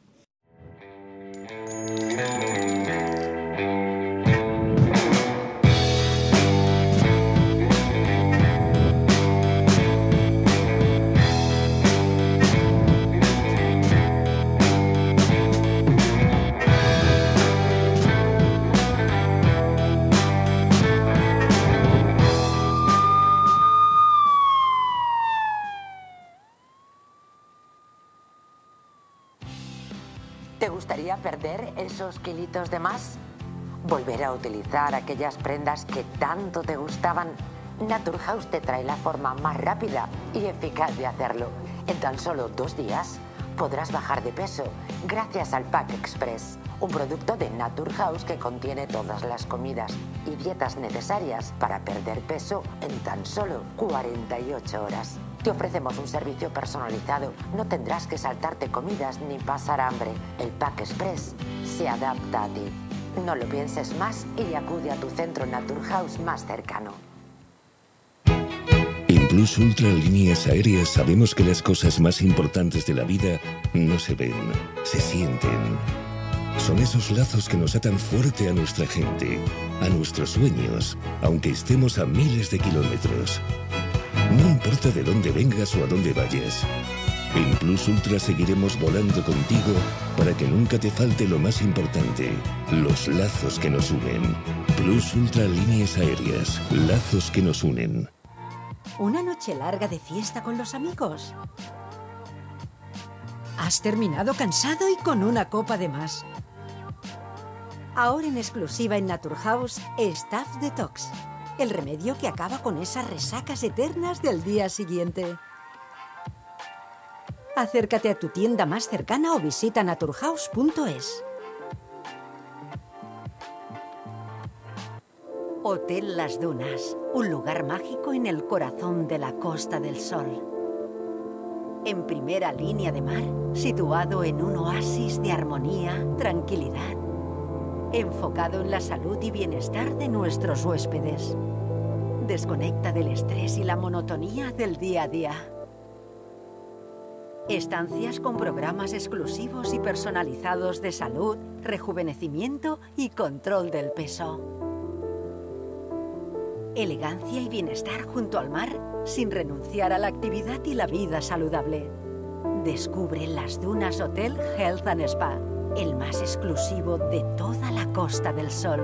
¿Te gustaría perder esos kilitos de más? ¿Volver a utilizar aquellas prendas que tanto te gustaban? Naturhaus te trae la forma más rápida y eficaz de hacerlo. En tan solo dos días podrás bajar de peso gracias al Pack Express, un producto de Naturhaus que contiene todas las comidas y dietas necesarias para perder peso en tan solo cuarenta y ocho horas. Te ofrecemos un servicio personalizado, no tendrás que saltarte comidas ni pasar hambre. El Pack Express se adapta a ti. No lo pienses más y acude a tu centro Naturhaus más cercano. En Plus Ultra Líneas Aéreas sabemos que las cosas más importantes de la vida no se ven, se sienten. Son esos lazos que nos atan fuerte a nuestra gente, a nuestros sueños, aunque estemos a miles de kilómetros. No importa de dónde vengas o a dónde vayas. En Plus Ultra seguiremos volando contigo para que nunca te falte lo más importante, los lazos que nos unen. Plus Ultra Líneas Aéreas, lazos que nos unen. ¿Una noche larga de fiesta con los amigos? ¿Has terminado cansado y con una copa de más? Ahora en exclusiva en Naturhaus, Staff Detox. El remedio que acaba con esas resacas eternas del día siguiente. Acércate a tu tienda más cercana o visita naturhaus punto es. Hotel Las Dunas, un lugar mágico en el corazón de la Costa del Sol. En primera línea de mar, situado en un oasis de armonía, tranquilidad, enfocado en la salud y bienestar de nuestros huéspedes. Desconecta del estrés y la monotonía del día a día. Estancias con programas exclusivos y personalizados de salud, rejuvenecimiento y control del peso. Elegancia y bienestar junto al mar, sin renunciar a la actividad y la vida saludable. Descubre Las Dunas Hotel Health and Spa, el más exclusivo de toda la Costa del Sol.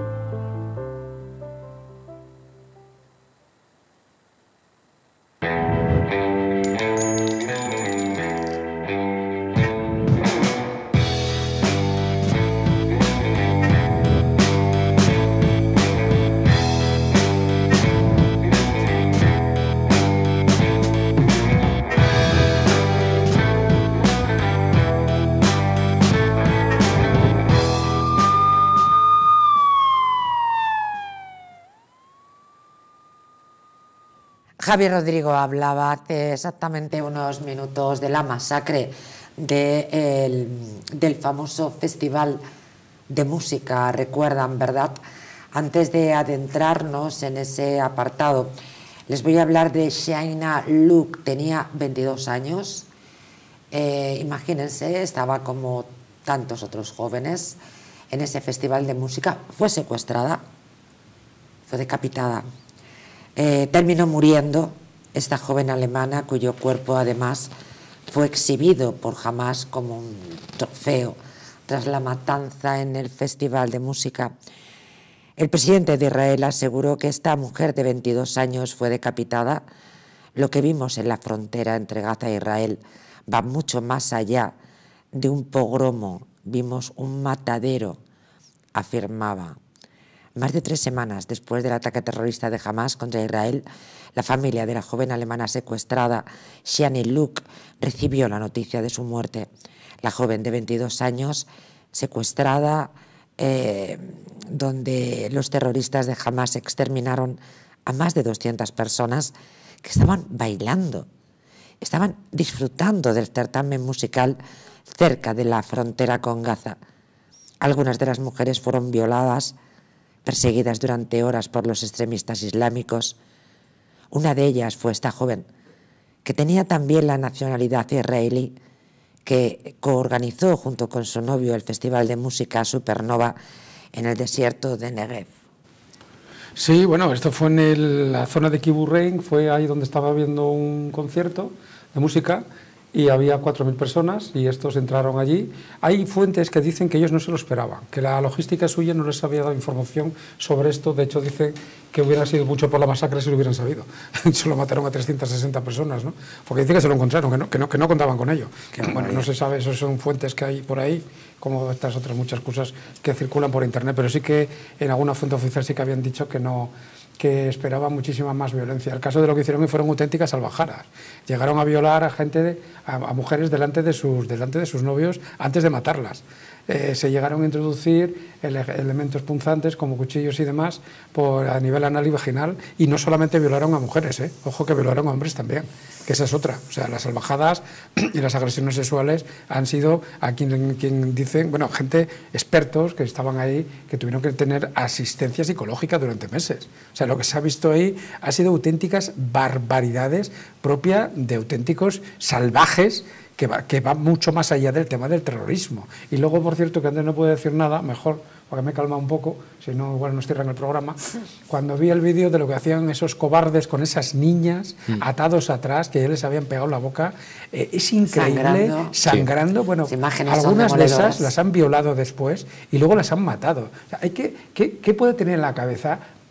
Javier Rodrigo hablaba hace exactamente unos minutos de la masacre de el, del famoso festival de música, recuerdan, ¿verdad? Antes de adentrarnos en ese apartado, les voy a hablar de Shaina Luke. Tenía veintidós años, eh, imagínense, estaba como tantos otros jóvenes en ese festival de música, fue secuestrada, fue decapitada. Eh, terminó muriendo esta joven alemana, cuyo cuerpo además fue exhibido por Hamás como un trofeo tras la matanza en el festival de música. El presidente de Israel aseguró que esta mujer de veintidós años fue decapitada. Lo que vimos en la frontera entre Gaza e Israel va mucho más allá de un pogromo. Vimos un matadero, afirmaba. Más de tres semanas después del ataque terrorista de Hamás contra Israel, la familia de la joven alemana secuestrada, Shaina Luke, recibió la noticia de su muerte. La joven de veintidós años, secuestrada, eh, donde los terroristas de Hamás exterminaron a más de doscientas personas que estaban bailando, estaban disfrutando del certamen musical cerca de la frontera con Gaza. Algunas de las mujeres fueron violadas, perseguidas durante horas por los extremistas islámicos. Una de ellas fue esta joven, que tenía también la nacionalidad israelí, que coorganizó junto con su novio el festival de música Supernova en el desierto de Negev. Sí, bueno, esto fue en el, la zona de Kibbutz Rein, fue ahí donde estaba viendo un concierto de música y había cuatro mil personas y estos entraron allí. Hay fuentes que dicen que ellos no se lo esperaban, que la logística suya no les había dado información sobre esto. De hecho, dicen que hubiera sido mucho por la masacre si lo hubieran sabido. Solo mataron a trescientas sesenta personas, ¿no? Porque dicen que se lo encontraron, que no, que no, que no contaban con ello. Que, bueno, no se sabe, eso son fuentes que hay por ahí, como estas otras muchas cosas que circulan por internet, pero sí que en alguna fuente oficial sí que habían dicho que no, que esperaban muchísima más violencia. El caso de lo que hicieron fueron auténticas salvajadas. Llegaron a violar a gente, de, a, a mujeres delante de sus, delante de sus novios antes de matarlas. Eh, se llegaron a introducir ele elementos punzantes como cuchillos y demás por, a nivel anal y vaginal, y no solamente violaron a mujeres, eh, ojo que violaron a hombres también, que esa es otra. O sea, las salvajadas y las agresiones sexuales han sido a quien, quien dicen, bueno, gente, expertos que estaban ahí, que tuvieron que tener asistencia psicológica durante meses. O sea, lo que se ha visto ahí ha sido auténticas barbaridades propias de auténticos salvajes, que va, que va mucho más allá del tema del terrorismo. Y luego, por cierto, que antes no puedo decir nada, mejor, porque me he calmado un poco, si no, igual nos cierran el programa, cuando vi el vídeo de lo que hacían esos cobardes con esas niñas mm. atados atrás, que ya les habían pegado la boca, eh, es increíble, sangrando, sangrando sí. Bueno, algunas de esas las han violado después y luego las han matado. O sea, hay que, ¿qué, ¿qué puede tener en la cabeza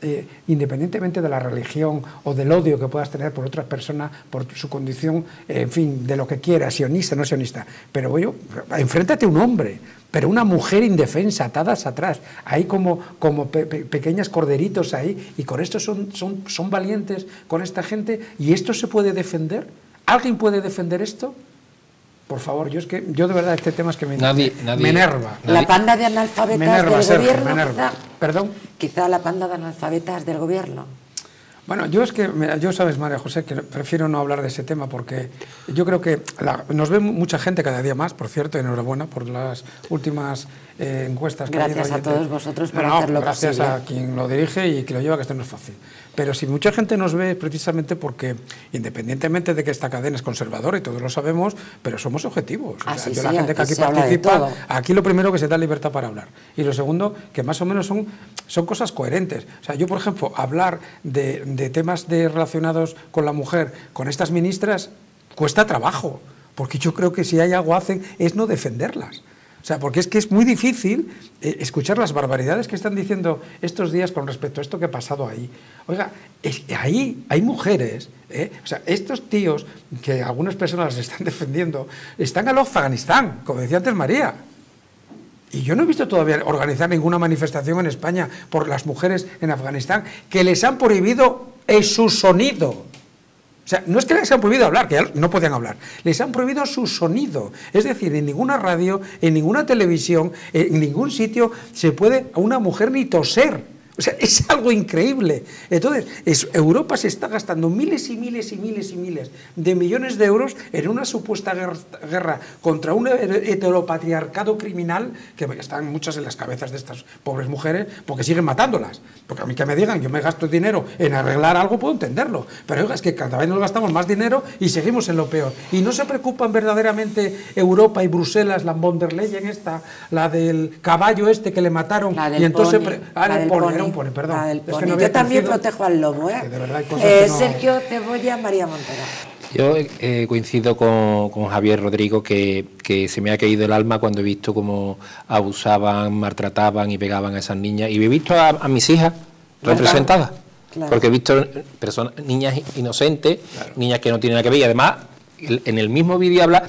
eh, independientemente de la religión o del odio que puedas tener por otras personas, por su condición, eh, en fin, de lo que quieras, sionista, no sionista, pero voy, enfréntate a un hombre, pero una mujer indefensa, atadas atrás, ahí como, como pe pe pequeñas corderitos ahí, y con esto son, son, son valientes con esta gente, y esto se puede defender. ¿Alguien puede defender esto? Por favor, yo es que yo de verdad este tema es que me, nadie, nadie, me enerva. La nadie. panda de analfabetas me enerva, del Sergio, gobierno, me quizá, ¿Perdón? Quizá la panda de analfabetas del gobierno. Bueno, yo es que, yo sabes, María José, que prefiero no hablar de ese tema porque yo creo que la, nos ve mucha gente cada día más, por cierto, enhorabuena por las últimas eh, encuestas que gracias ha habido. Gracias a todos vosotros por no, hacerlo gracias posible. Gracias a quien lo dirige y que lo lleva, que esto no es fácil. Pero si mucha gente nos ve precisamente porque, independientemente de que esta cadena es conservadora y todos lo sabemos, pero somos objetivos. Ah, o sea, sí, yo sí, la gente que aquí participa, aquí lo primero que se da libertad para hablar. Y lo segundo, que más o menos son, son cosas coherentes. O sea, yo, por ejemplo, hablar de, de temas de, relacionados con la mujer, con estas ministras, cuesta trabajo. Porque yo creo que si hay algo hacen es no defenderlas. O sea, porque es que es muy difícil eh, escuchar las barbaridades que están diciendo estos días con respecto a esto que ha pasado ahí. Oiga, es, ahí hay mujeres, eh, o sea, estos tíos que algunas personas les están defendiendo, están al Afganistán, como decía antes María. Y yo no he visto todavía organizar ninguna manifestación en España por las mujeres en Afganistán que les han prohibido en su sonido. O sea, no es que les han prohibido hablar, que ya no podían hablar, les han prohibido su sonido. Es decir, en ninguna radio, en ninguna televisión, en ningún sitio se puede a una mujer ni toser. O sea, es algo increíble. Entonces, es, Europa se está gastando miles y miles y miles y miles de millones de euros en una supuesta guerra, guerra contra un heteropatriarcado criminal que están muchas en las cabezas de estas pobres mujeres porque siguen matándolas. Porque a mí que me digan, yo me gasto dinero en arreglar algo, puedo entenderlo. Pero oiga, es que cada vez nos gastamos más dinero y seguimos en lo peor. Y no se preocupan verdaderamente Europa y Bruselas, la von der Leyen esta, la del caballo este que le mataron. La del y entonces pony, ah, la el del pony, pony. Era un pony, perdón. La del es pony. que no Yo también conocido, protejo al lobo, ¿eh? De verdad hay cosas eh que no... Sergio Cebolla, María Montero. Yo eh, coincido con, con Javier Rodrigo que, que se me ha caído el alma cuando he visto cómo abusaban, maltrataban y pegaban a esas niñas. Y he visto a, a mis hijas representadas. Claro. Porque he visto personas, niñas inocentes, claro. Niñas que no tienen nada que ver. Y además, en el mismo vídeo habla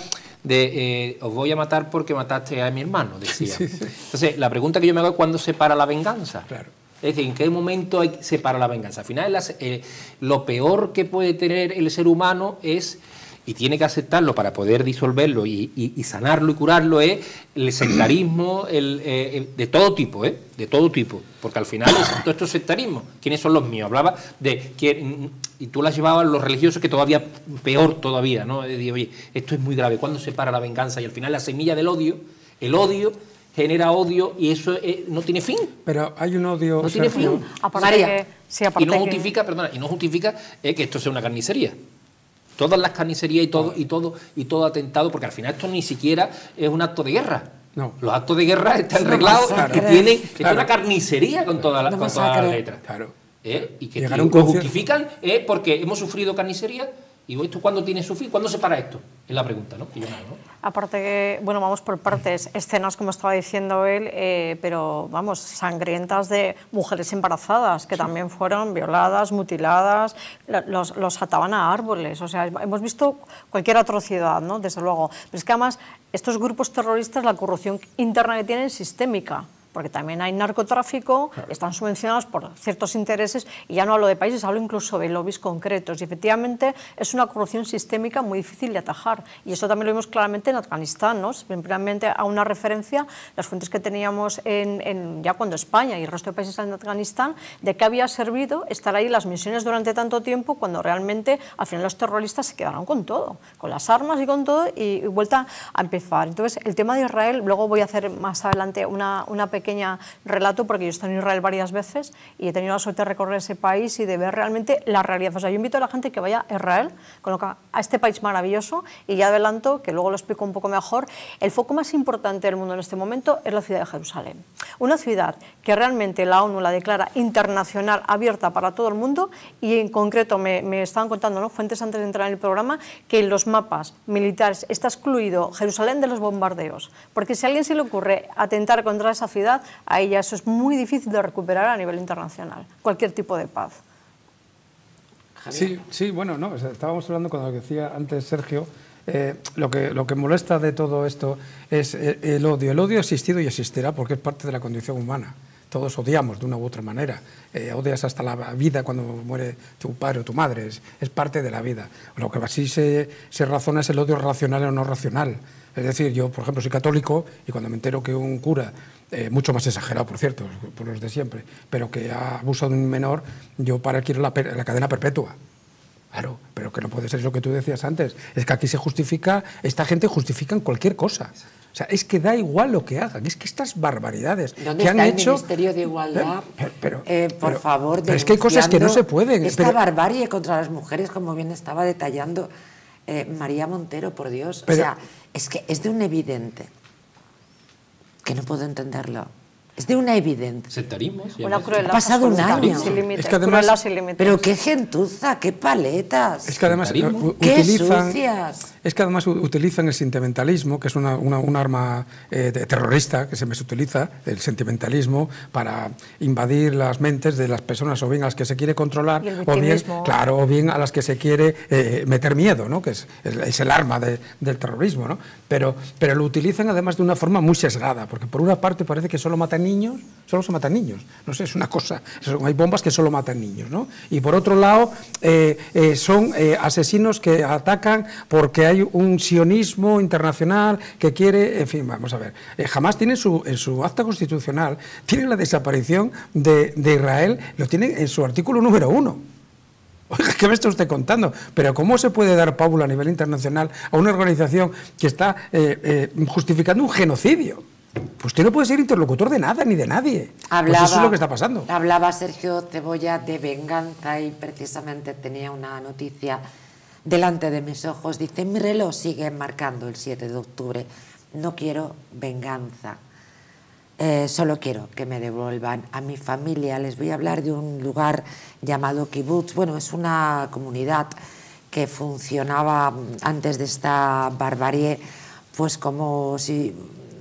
de eh, os voy a matar porque mataste a mi hermano, decía. Sí, sí, sí. Entonces, la pregunta que yo me hago es ¿cuándo se para la venganza? Claro. Es decir, ¿en qué momento hay, se para la venganza? Al final, las, eh, lo peor que puede tener el ser humano es, y tiene que aceptarlo para poder disolverlo y, y, y sanarlo y curarlo, es el sectarismo el, eh, el, de todo tipo, ¿eh? De todo tipo. Porque al final, es, todo esto es sectarismo. ¿Quiénes son los míos? Hablaba de... que, y tú las llevabas a los religiosos, que todavía peor todavía, ¿no? De, oye, esto es muy grave. ¿Cuándo se para la venganza? Y al final la semilla del odio, el odio... genera odio y eso eh, no tiene fin. Pero hay un odio... No tiene fin. María. Que, sí, y no justifica, que... perdona, y no justifica eh, que esto sea una carnicería. Todas las carnicerías y todo, y todo, y todo atentado, porque al final esto ni siquiera es un acto de guerra. No. Los actos de guerra están arreglados y tienen claro. Es una carnicería con todas las toda la letras. Claro. ¿Eh? Y que tío, lo justifican eh, porque hemos sufrido carnicería. ¿Y esto cuándo tiene su fin? ¿Cuándo se para esto? Es la pregunta, ¿no? Y yo, ¿no? Aparte que, bueno, vamos por partes, escenas, como estaba diciendo él, eh, pero, vamos, sangrientas de mujeres embarazadas, que sí. También fueron violadas, mutiladas, los, los ataban a árboles, o sea, hemos visto cualquier atrocidad, ¿no? Desde luego. Pero es que además, estos grupos terroristas, la corrupción interna que tienen es sistémica. Porque también hay narcotráfico, claro. Están subvencionados por ciertos intereses, y ya no hablo de países, hablo incluso de lobbies concretos, y efectivamente es una corrupción sistémica muy difícil de atajar, y eso también lo vimos claramente en Afganistán, ¿no? Simplemente a una referencia, las fuentes que teníamos en, en, ya cuando España y el resto de países en Afganistán, de qué había servido estar ahí las misiones durante tanto tiempo, cuando realmente al final los terroristas se quedaron con todo, con las armas y con todo, y, y vuelta a empezar. Entonces, el tema de Israel, luego voy a hacer más adelante una, una pequeña pequeño relato, porque yo he estado en Israel varias veces y he tenido la suerte de recorrer ese país y de ver realmente la realidad. O sea, yo invito a la gente que vaya a Israel, a este país maravilloso, y ya adelanto, que luego lo explico un poco mejor, el foco más importante del mundo en este momento es la ciudad de Jerusalén. Una ciudad que realmente la ONU la declara internacional, abierta para todo el mundo, y en concreto me, me estaban contando, ¿no?, fuentes antes de entrar en el programa, que en los mapas militares está excluido Jerusalén de los bombardeos, porque si a alguien se le ocurre atentar contra esa ciudad, seguridad, ahí ya eso es muy difícil de recuperar a nivel internacional, cualquier tipo de paz. Sí, sí, bueno, no, o sea, estábamos hablando cuando decía antes Sergio, eh, lo, que, lo que molesta de todo esto es el, el odio. El odio ha existido y existirá porque es parte de la condición humana. Todos odiamos de una u otra manera. Eh, odias hasta la vida cuando muere tu padre o tu madre. Es, es parte de la vida. Lo que así se, se razona es el odio racional o no racional. Es decir, yo, por ejemplo, soy católico y cuando me entero que un cura, eh, mucho más exagerado, por cierto, por los de siempre, pero que ha abusado de un menor, yo para él quiero la, la cadena perpetua. Claro, pero que no puede ser lo que tú decías antes. Es que aquí se justifica, esta gente justifica en cualquier cosa. O sea, es que da igual lo que hagan. Es que estas barbaridades ¿Dónde que está han el hecho... Ministerio de Igualdad? Pero, pero, eh, por pero, favor, pero es que hay cosas que no se pueden. Esta pero, barbarie contra las mujeres, como bien estaba detallando eh, María Montero, por Dios. Pero, o sea, es que es de un evidente que no puedo entenderlo. Es de una evidencia. Sectarismo. Una crueldad. Ha pasado un año. Sin límites, es que además, crueldad sin límites. Pero qué gentuza, qué paletas. Es que además uh, qué utilizan, sucias. Es que además utilizan el sentimentalismo, que es una, una, un arma eh, de, terrorista que se me utiliza, el sentimentalismo, para invadir las mentes de las personas, o bien a las que se quiere controlar, o bien, claro, o bien a las que se quiere eh, meter miedo, ¿no? Que es, es el arma de, del terrorismo, ¿no? Pero, pero lo utilizan además de una forma muy sesgada, porque por una parte parece que solo matan niños, solo se matan niños, no sé, es una cosa, hay bombas que solo matan niños, ¿no? Y por otro lado, eh, eh, son eh, asesinos que atacan porque hay un sionismo internacional que quiere, en fin, vamos a ver, eh, jamás tiene su, en su acta constitucional, tiene la desaparición de, de Israel, lo tiene en su artículo número uno. Oiga, ¿qué me está usted contando? Pero ¿cómo se puede dar pábula a nivel internacional a una organización que está eh, eh, justificando un genocidio? Pues usted no puede ser interlocutor de nada ni de nadie. Hablaba, pues eso es lo que está pasando. Hablaba Sergio Cebolla de venganza y precisamente tenía una noticia delante de mis ojos. Dice, mi reloj sigue marcando el siete de octubre. No quiero venganza. Eh, solo quiero que me devuelvan a mi familia. Les voy a hablar de un lugar llamado Kibbutz. Bueno, es una comunidad que funcionaba antes de esta barbarie, pues como si...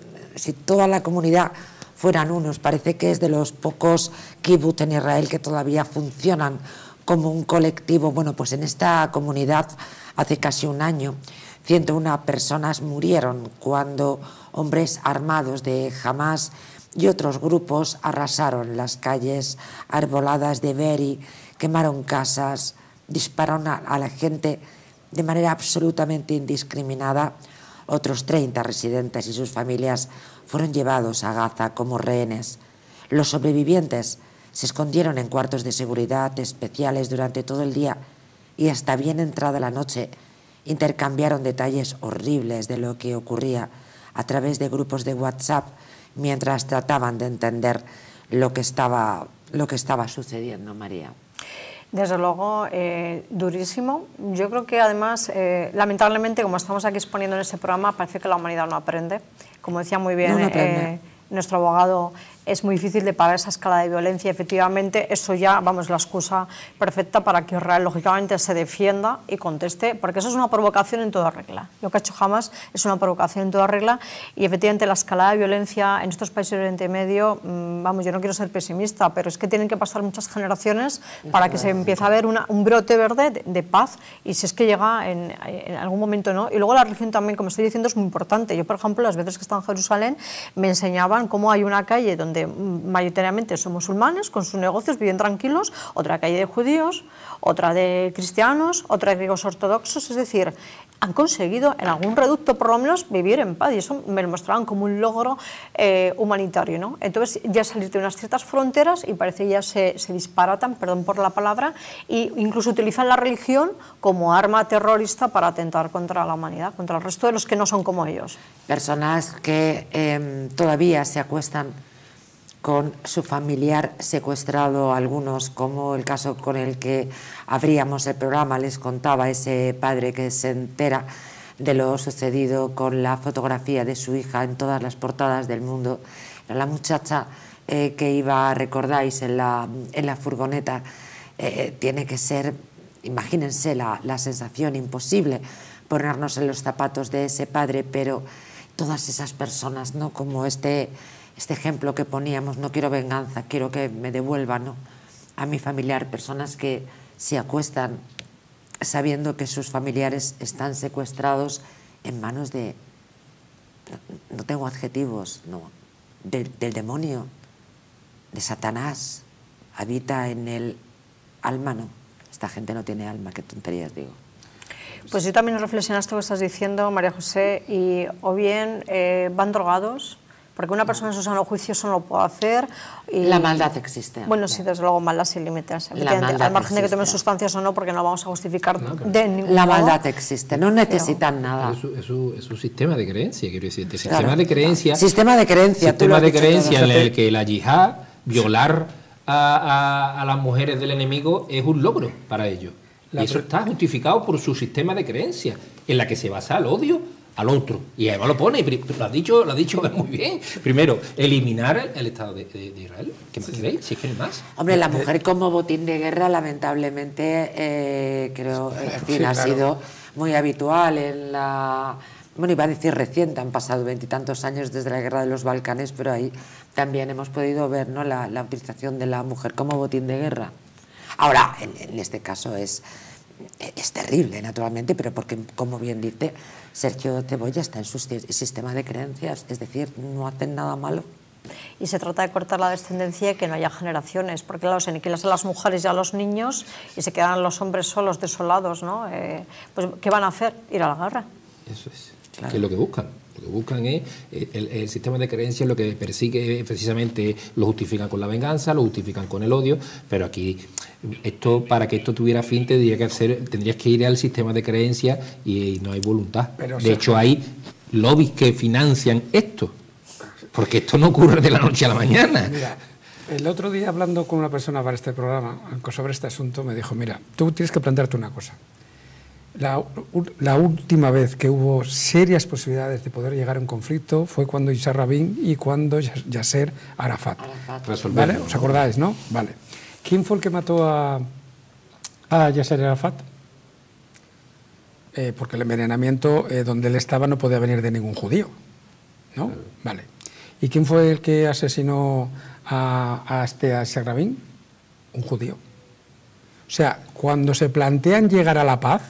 si toda la comunidad fueran unos. Parece que es de los pocos kibbutz en Israel que todavía funcionan como un colectivo. Bueno, pues en esta comunidad hace casi un año ciento una personas murieron cuando hombres armados de Hamas y otros grupos arrasaron las calles arboladas de Be'eri, quemaron casas, dispararon a, a la gente de manera absolutamente indiscriminada. Otros treinta residentes y sus familias fueron llevados a Gaza como rehenes. Los sobrevivientes se escondieron en cuartos de seguridad especiales durante todo el día y hasta bien entrada la noche intercambiaron detalles horribles de lo que ocurría a través de grupos de WhatsApp mientras trataban de entender lo que estaba, lo que estaba sucediendo, María. Desde luego, eh, durísimo. Yo creo que además, eh, lamentablemente, como estamos aquí exponiendo en ese programa, parece que la humanidad no aprende. Como decía muy bien no, no eh, nuestro abogado, es muy difícil de parar esa escala de violencia. Efectivamente, eso ya, vamos, la excusa perfecta para que Israel, lógicamente, se defienda y conteste, porque eso es una provocación en toda regla. Lo que ha hecho Hamas es una provocación en toda regla y, efectivamente, la escalada de violencia en estos países de Oriente Medio, mmm, vamos, yo no quiero ser pesimista, pero es que tienen que pasar muchas generaciones para que se empiece a ver una, un brote verde de, de paz, y si es que llega en, en algún momento, ¿no? Y luego la religión también, como estoy diciendo, es muy importante. Yo, por ejemplo, las veces que estaba en Jerusalén, me enseñaban cómo hay una calle donde donde mayoritariamente son musulmanes con sus negocios, viven tranquilos, otra calle de judíos, otra de cristianos, otra de griegos ortodoxos, es decir, han conseguido en algún reducto por lo menos vivir en paz, y eso me lo mostraban como un logro eh, humanitario, ¿no? Entonces ya salir de unas ciertas fronteras y parece que ya se, se disparatan, perdón por la palabra, e incluso utilizan la religión como arma terrorista para atentar contra la humanidad, contra el resto de los que no son como ellos. Personas que eh, todavía se acuestan con su familiar secuestrado, algunos, como el caso con el que abríamos el programa, les contaba ese padre que se entera de lo sucedido con la fotografía de su hija en todas las portadas del mundo. La muchacha eh, que iba, recordáis, en la, en la furgoneta, eh, tiene que ser, imagínense la, la sensación, imposible ponernos en los zapatos de ese padre, pero todas esas personas, ¿no? Como este este ejemplo que poníamos, no quiero venganza, quiero que me devuelvan, ¿no?, a mi familiar, personas que se acuestan sabiendo que sus familiares están secuestrados en manos de, no, no tengo adjetivos, no, del, del demonio, de Satanás, habita en el alma, no, esta gente no tiene alma, qué tonterías digo. Pues yo también reflexionaste lo que estás diciendo, María José, y o bien eh, van drogados, porque una persona en su sano juicio eso no lo puede hacer. Y, la maldad existe. Bueno, sí, desde luego, maldad sin límites. Al margen existe. de que tomen sustancias o no, porque no lo vamos a justificar no, de ningún La modo. maldad existe, no necesitan pero, nada. Es su, es, su, es su sistema de creencia, quiero decir. Claro. Sistema de creencia. Sistema de creencia. Sistema de creencia en el que la yihad, violar a, a, a las mujeres del enemigo, es un logro para ellos. La y eso está justificado por su sistema de creencia, en la que se basa el odio al otro. Y además lo pone, lo ha dicho, lo ha dicho muy bien. Primero, eliminar el, el Estado de, de, de Israel. ¿Qué más queréis? Si es que no hay más. Hombre, la mujer como botín de guerra, lamentablemente, eh, creo, en fin, sí, ha claro. sido muy habitual en la... Bueno, iba a decir reciente, han pasado veintitantos años desde la guerra de los Balcanes, pero ahí también hemos podido ver, ¿no?, la, la utilización de la mujer como botín de guerra. Ahora, en, en este caso es, es terrible, naturalmente, pero porque, como bien dice Sergio Cebolla, está en su sistema de creencias, es decir, no hacen nada malo. Y se trata de cortar la descendencia y que no haya generaciones, porque claro, se aniquilan a las mujeres y a los niños y se quedan los hombres solos, desolados, ¿no? Eh, pues, ¿qué van a hacer? Ir a la guerra. Eso es, claro. Que es lo que buscan. Lo que buscan es, el, el sistema de creencias lo que persigue precisamente, lo justifican con la venganza, lo justifican con el odio, pero aquí, esto para que esto tuviera fin, tendría que hacer, tendrías que ir al sistema de creencias y, y no hay voluntad. Pero, de hecho, hay lobbies que financian esto, porque esto no ocurre de la noche a la mañana. Mira, el otro día, hablando con una persona para este programa sobre este asunto, me dijo, mira, tú tienes que plantearte una cosa. La, la última vez que hubo serias posibilidades de poder llegar a un conflicto fue cuando Yitzhak Rabin y cuando Yasser Arafat. Arafat. ¿Vale? ¿Os acordáis, no? Vale. ¿Quién fue el que mató a, a Yasser Arafat? Eh, porque el envenenamiento eh, donde él estaba no podía venir de ningún judío, ¿no? Claro. Vale. ¿Y quién fue el que asesinó a, a, este, a Yitzhak Rabin? Un judío. O sea, cuando se plantean llegar a la paz,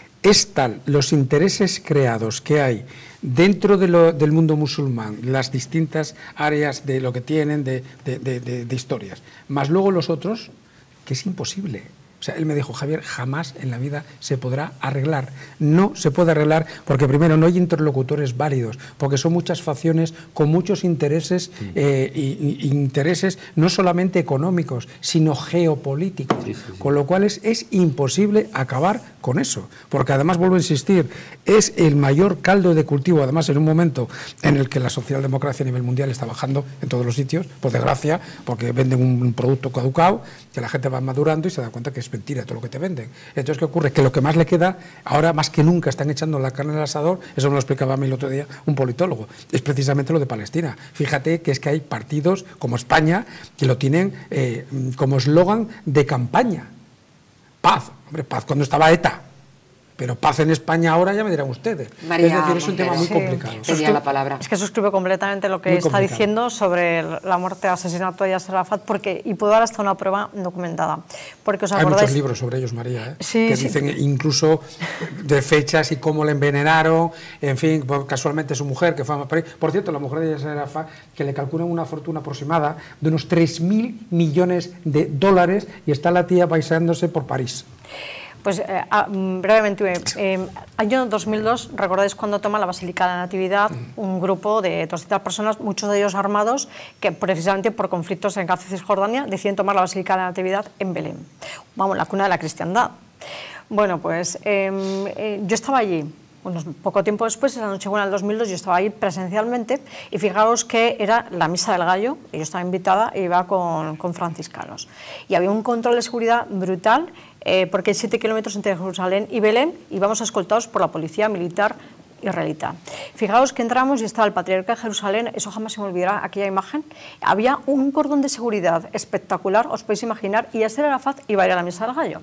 están los intereses creados que hay dentro de lo, del mundo musulmán, las distintas áreas de lo que tienen, de, de, de, de, de historias, más luego los otros, que es imposible. O sea, él me dijo, Javier, jamás en la vida se podrá arreglar. No se puede arreglar porque primero no hay interlocutores válidos, porque son muchas facciones con muchos intereses, eh, y, y intereses no solamente económicos, sino geopolíticos. Sí, sí, sí. Con lo cual es, es imposible acabar con eso. Porque además, vuelvo a insistir, es el mayor caldo de cultivo, además en un momento en el que la socialdemocracia a nivel mundial está bajando en todos los sitios, por desgracia, porque venden un producto caducado, que la gente va madurando y se da cuenta que es mentira todo lo que te venden. Entonces, ¿qué ocurre? Que lo que más le queda, ahora más que nunca están echando la carne al asador, eso me lo explicaba a mí el otro día un politólogo, es precisamente lo de Palestina. Fíjate que es que hay partidos como España que lo tienen eh, como eslogan de campaña. Paz, hombre, paz cuando estaba ETA. Pero paz en España ahora ya me dirán ustedes. María, es decir, es un tema muy sí, complicado. Suscri la palabra. Es que suscribo completamente lo que muy está complicado. diciendo sobre la muerte, asesinato de Yasser Arafat, porque, y puedo dar hasta una prueba documentada. Porque os acordáis... Hay muchos libros sobre ellos, María, ¿eh? sí, que sí. dicen incluso de fechas y cómo le envenenaron, en fin, casualmente su mujer, que fue a París. Por cierto, la mujer de Yasser Arafat, que le calculan una fortuna aproximada de unos tres mil millones de dólares y está la tía paisándose por París. Pues eh, ah, brevemente, eh, año dos mil dos, ¿recordáis cuando toma la Basílica de la Natividad un grupo de doscientas personas, muchos de ellos armados, que precisamente por conflictos en Gaza y Cisjordania deciden tomar la Basílica de la Natividad en Belén? Vamos, la cuna de la cristiandad. Bueno, pues eh, eh, yo estaba allí. Unos poco tiempo después, en la Nochebuena del dos mil dos, yo estaba ahí presencialmente y fijaros que era la Misa del Gallo, y yo estaba invitada e iba con, con franciscanos. Y había un control de seguridad brutal, eh, porque hay siete kilómetros entre Jerusalén y Belén, y íbamos escoltados por la policía militar israelita. Fijaos que entramos y estaba el patriarca de Jerusalén, eso jamás se me olvidará, aquella imagen. Había un cordón de seguridad espectacular, os podéis imaginar, y Yasser Arafat iba a ir a la Misa del Gallo.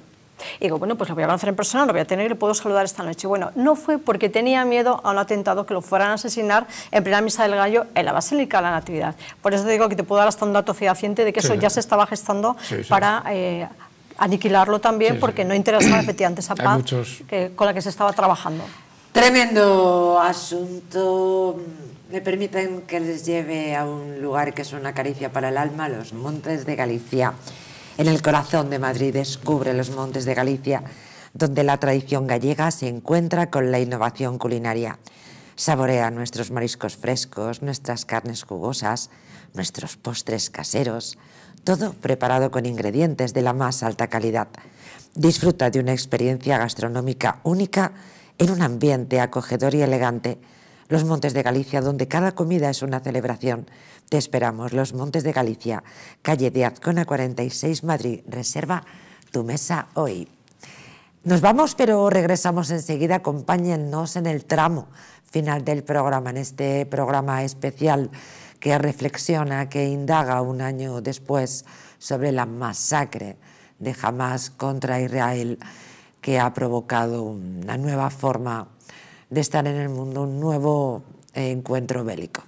Y digo, bueno, pues lo voy a conocer en persona, lo voy a tener y le puedo saludar esta noche. Bueno, no fue porque tenía miedo a un atentado que lo fueran a asesinar en plena misa del gallo en la Basílica de la Natividad. Por eso te digo que te puedo dar hasta un dato fehaciente de que eso sí. ya se estaba gestando sí, sí. para eh, aniquilarlo también, sí, porque sí. no interesaba efectivamente esa paz muchos... que, con la que se estaba trabajando. Tremendo asunto. Me permiten que les lleve a un lugar que es una caricia para el alma, los Montes de Galicia. En el corazón de Madrid descubre los Montes de Galicia, donde la tradición gallega se encuentra con la innovación culinaria. Saborea nuestros mariscos frescos, nuestras carnes jugosas, nuestros postres caseros, todo preparado con ingredientes de la más alta calidad. Disfruta de una experiencia gastronómica única en un ambiente acogedor y elegante. Los Montes de Galicia, donde cada comida es una celebración. Te esperamos, Los Montes de Galicia, calle de Azcona cuarenta y seis, Madrid. Reserva tu mesa hoy. Nos vamos, pero regresamos enseguida. Acompáñennos en el tramo final del programa, en este programa especial que reflexiona, que indaga un año después sobre la masacre de Hamás contra Israel, que ha provocado una nueva forma de estar en el mundo, un nuevo encuentro bélico.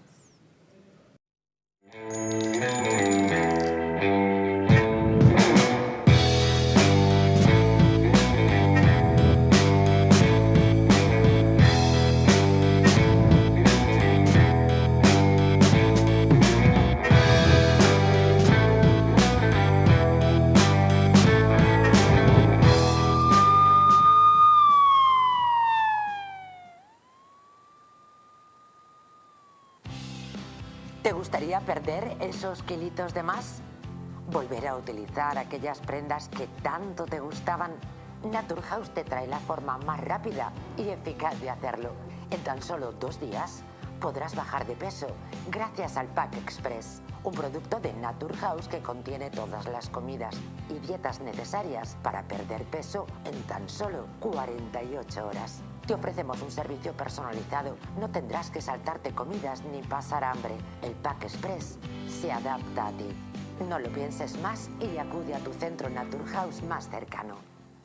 ¿Te gustaría perder esos kilitos de más? ¿Volver a utilizar aquellas prendas que tanto te gustaban? Naturhaus te trae la forma más rápida y eficaz de hacerlo. En tan solo dos días podrás bajar de peso gracias al Pack Express, un producto de Naturhaus que contiene todas las comidas y dietas necesarias para perder peso en tan solo cuarenta y ocho horas. Te ofrecemos un servicio personalizado, no tendrás que saltarte comidas ni pasar hambre. El Pack Express se adapta a ti. No lo pienses más y acude a tu centro Naturhaus más cercano.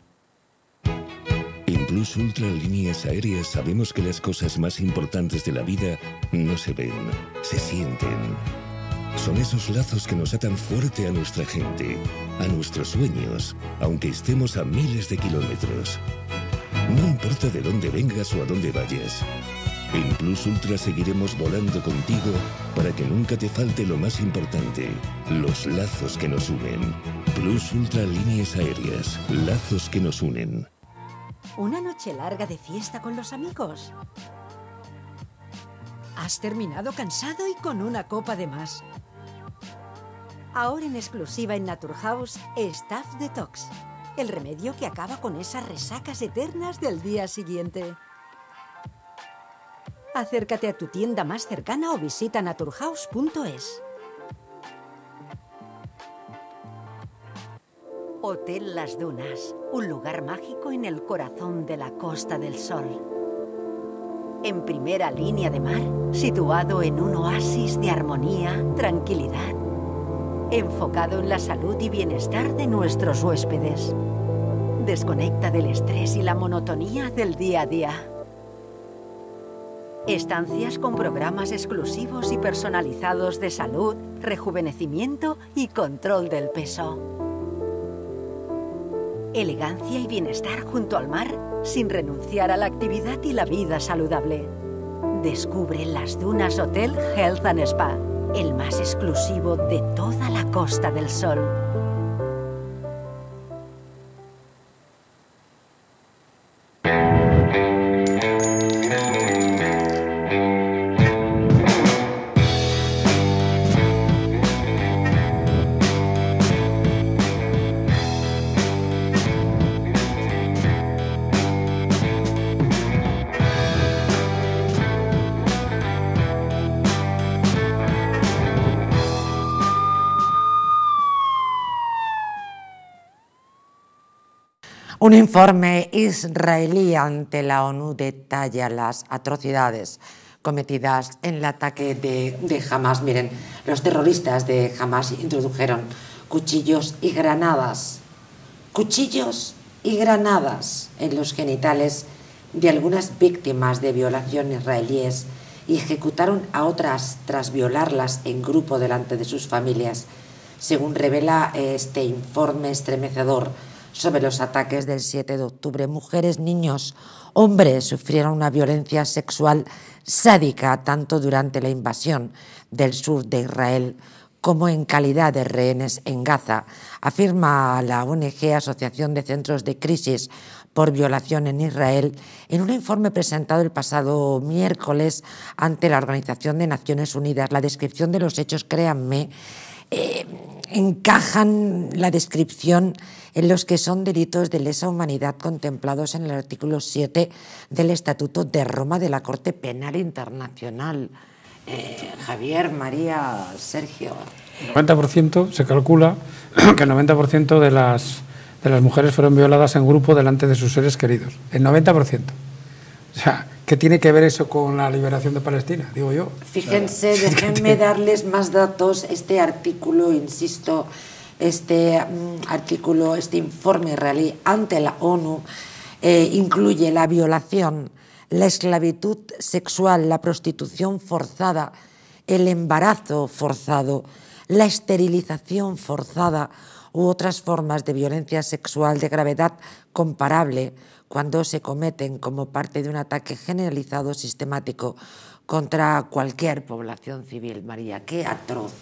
En Plus Ultra Líneas Aéreas sabemos que las cosas más importantes de la vida no se ven, se sienten. Son esos lazos que nos atan fuerte a nuestra gente, a nuestros sueños, aunque estemos a miles de kilómetros. No importa de dónde vengas o a dónde vayas. En Plus Ultra seguiremos volando contigo para que nunca te falte lo más importante, los lazos que nos unen. Plus Ultra Líneas Aéreas, lazos que nos unen. ¿Una noche larga de fiesta con los amigos? ¿Has terminado cansado y con una copa de más? Ahora en exclusiva en Naturhaus, Staff Detox. El remedio que acaba con esas resacas eternas del día siguiente. Acércate a tu tienda más cercana o visita naturhaus punto es. Hotel Las Dunas, un lugar mágico en el corazón de la Costa del Sol. En primera línea de mar, situado en un oasis de armonía, tranquilidad, enfocado en la salud y bienestar de nuestros huéspedes. Desconecta del estrés y la monotonía del día a día. Estancias con programas exclusivos y personalizados de salud, rejuvenecimiento y control del peso. Elegancia y bienestar junto al mar, sin renunciar a la actividad y la vida saludable. Descubre Las Dunas Hotel Health and Spa, el más exclusivo de toda la Costa del Sol. Un informe israelí ante la ONU detalla las atrocidades cometidas en el ataque de, de Hamás. Miren, los terroristas de Hamás introdujeron cuchillos y granadas. Cuchillos y granadas en los genitales de algunas víctimas de violación israelíes y ejecutaron a otras tras violarlas en grupo delante de sus familias, según revela este informe estremecedor sobre los ataques del siete de octubre. Mujeres, niños, hombres sufrieron una violencia sexual sádica tanto durante la invasión del sur de Israel como en calidad de rehenes en Gaza, afirma la O N G Asociación de Centros de Crisis por Violación en Israel en un informe presentado el pasado miércoles ante la Organización de Naciones Unidas. La descripción de los hechos, créanme, eh, encajan la descripción en los que son delitos de lesa humanidad contemplados en el artículo siete del Estatuto de Roma de la Corte Penal Internacional. Eh, Javier, María, Sergio. El noventa por ciento se calcula que el noventa por ciento de las, de las mujeres fueron violadas en grupo delante de sus seres queridos. El noventa por ciento. O sea, ¿qué tiene que ver eso con la liberación de Palestina? Digo yo. Fíjense, déjenme darles más datos. Este artículo, insisto, este um, artículo, este informe israelí ante la ONU eh, incluye la violación, la esclavitud sexual, la prostitución forzada, el embarazo forzado, la esterilización forzada u otras formas de violencia sexual de gravedad comparable cuando se cometen como parte de un ataque generalizado sistemático contra cualquier población civil. María, qué atroz.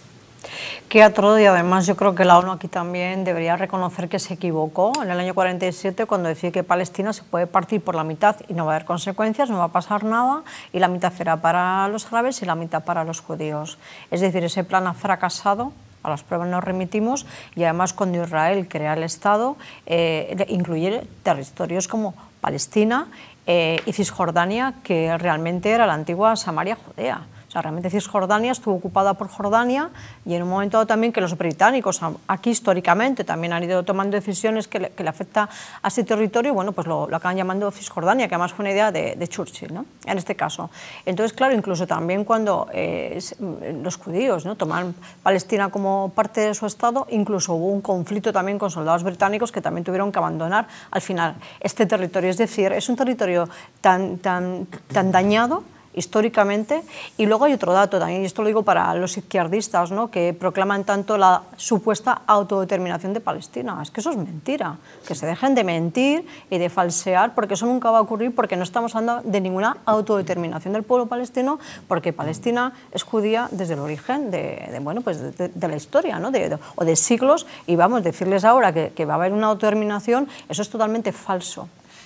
Qué atroz, y además yo creo que la ONU aquí también debería reconocer que se equivocó en el año cuarenta y siete cuando decía que Palestina se puede partir por la mitad y no va a haber consecuencias, no va a pasar nada, y la mitad será para los árabes y la mitad para los judíos. Es decir, ese plan ha fracasado, a las pruebas nos remitimos, y además cuando Israel crea el Estado, eh, incluye territorios como Palestina eh, y Cisjordania, que realmente era la antigua Samaria judea. O sea, realmente Cisjordania estuvo ocupada por Jordania, y en un momento dado también que los británicos aquí históricamente también han ido tomando decisiones que le, que le afecta a ese territorio, bueno, pues lo, lo acaban llamando Cisjordania, que además fue una idea de, de Churchill, ¿no? En este caso. Entonces, claro, incluso también cuando eh, los judíos, ¿no?, toman Palestina como parte de su Estado, incluso hubo un conflicto también con soldados británicos que también tuvieron que abandonar al final este territorio. Es decir, es un territorio tan, tan, tan dañado históricamente. Y luego hay otro dato también, y esto lo digo para los izquierdistas, ¿no?, que proclaman tanto la supuesta autodeterminación de Palestina. Es que eso es mentira, que se dejen de mentir y de falsear, porque eso nunca va a ocurrir, porque no estamos hablando de ninguna autodeterminación del pueblo palestino, porque Palestina es judía desde el origen de, de, bueno, pues de, de, de la historia, ¿no?, de, de, o de siglos, y vamos, decirles ahora que, que va a haber una autodeterminación, eso es totalmente falso.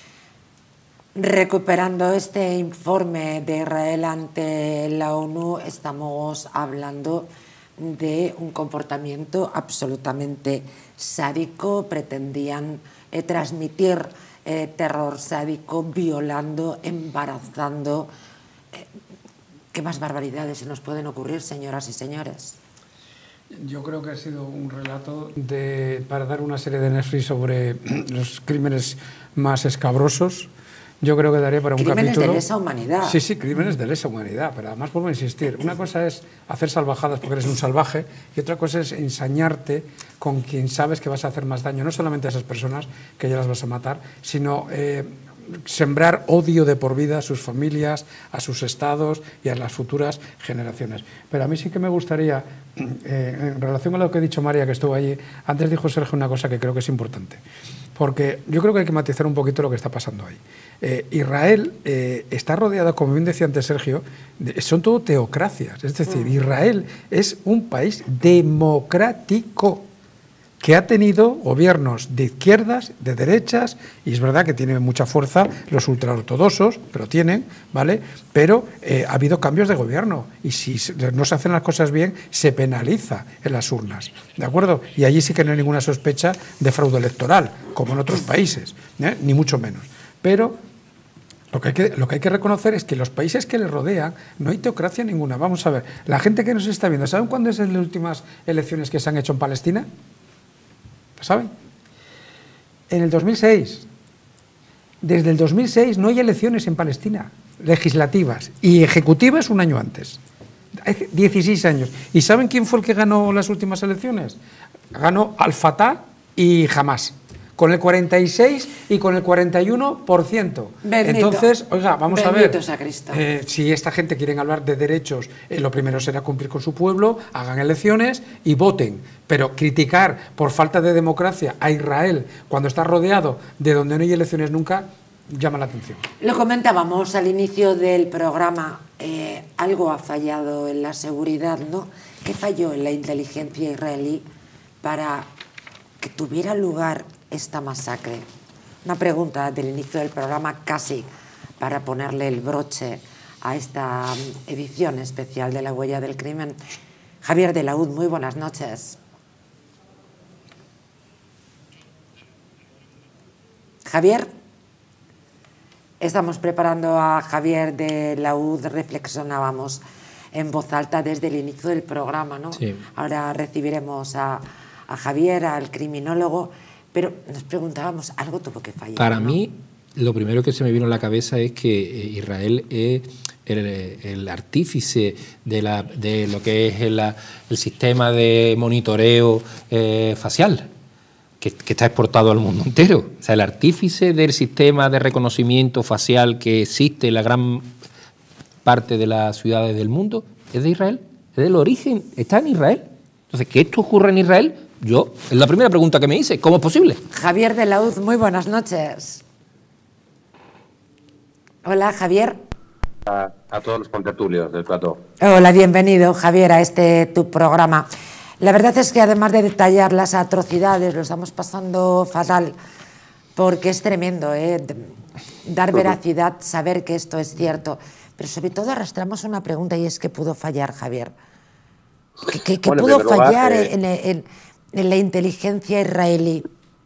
Recuperando este informe de Israel ante la ONU, estamos hablando de un comportamiento absolutamente sádico. Pretendían eh, transmitir eh, terror sádico, violando, embarazando. Eh, ¿Qué más barbaridades se nos pueden ocurrir, señoras y señores? Yo creo que ha sido un relato de, para dar una serie de Netflix sobre los crímenes más escabrosos. Yo creo que daría para un crímenes capítulo... Crímenes de lesa humanidad. Sí, sí, crímenes de lesa humanidad, pero además vuelvo a insistir. Una cosa es hacer salvajadas porque eres un salvaje, y otra cosa es ensañarte con quien sabes que vas a hacer más daño, no solamente a esas personas que ya las vas a matar, sino eh, sembrar odio de por vida a sus familias, a sus estados y a las futuras generaciones. Pero a mí sí que me gustaría, eh, en relación con lo que ha dicho María, que estuvo allí, antes dijo Sergio una cosa que creo que es importante. Porque yo creo que hay que matizar un poquito lo que está pasando ahí. Eh, Israel eh, está rodeada, como bien decía antes Sergio, de, son todo teocracias. Es decir, Israel es un país democrático que ha tenido gobiernos de izquierdas, de derechas, y es verdad que tiene mucha fuerza los ultraortodoxos, que lo tienen, ¿vale? Pero eh, ha habido cambios de gobierno, y si no se hacen las cosas bien, se penaliza en las urnas, ¿de acuerdo? Y allí sí que no hay ninguna sospecha de fraude electoral, como en otros países, ¿eh? Ni mucho menos. Pero lo que, hay que, lo que hay que reconocer es que los países que le rodean no hay teocracia ninguna. Vamos a ver, la gente que nos está viendo, ¿saben cuándo es las últimas elecciones que se han hecho en Palestina? ¿Saben? En el dos mil seis. Desde el dos mil seis no hay elecciones en Palestina, legislativas, y ejecutivas un año antes. dieciséis años. ¿Y saben quién fue el que ganó las últimas elecciones? Ganó Al-Fatah y Hamas, con el cuarenta y seis y con el cuarenta y uno por ciento. Bendito. Entonces, oiga, vamos Bendito a sea Cristo. ver, eh, si esta gente quiere hablar de derechos, eh, lo primero será cumplir con su pueblo, hagan elecciones y voten. Pero criticar por falta de democracia a Israel cuando está rodeado de donde no hay elecciones nunca, llama la atención. Lo comentábamos al inicio del programa, eh, algo ha fallado en la seguridad, ¿no? ¿Qué falló en la inteligencia israelí para que tuviera lugar esta masacre? Una pregunta del inicio del programa, casi para ponerle el broche a esta edición especial de La Huella del Crimen. Javier de la U D, muy buenas noches. Javier, estamos preparando a Javier de la U D, reflexionábamos en voz alta desde el inicio del programa, ¿no? Sí. Ahora recibiremos a, a Javier, al criminólogo, pero nos preguntábamos, algo tuvo que fallar. Para ¿no? mí, lo primero que se me vino a la cabeza es que Israel es el, el artífice de, la, de lo que es el, el sistema de monitoreo eh, facial, que, que está exportado al mundo entero. O sea, el artífice del sistema de reconocimiento facial que existe en la gran parte de las ciudades del mundo es de Israel, es del origen, está en Israel. Entonces, que esto ocurra en Israel, yo, es la primera pregunta que me hice, ¿cómo es posible? Javier de la U D, muy buenas noches. Hola, Javier. A, a todos los contertulios del plató. Hola, bienvenido, Javier, a este tu programa. La verdad es que además de detallar las atrocidades, lo estamos pasando fatal, porque es tremendo, ¿eh? Dar veracidad, saber que esto es cierto, pero sobre todo arrastramos una pregunta y es ¿qué pudo fallar, Javier? ¿Qué, qué, qué bueno, pudo lugar, fallar eh... en, en, en la inteligencia israelí?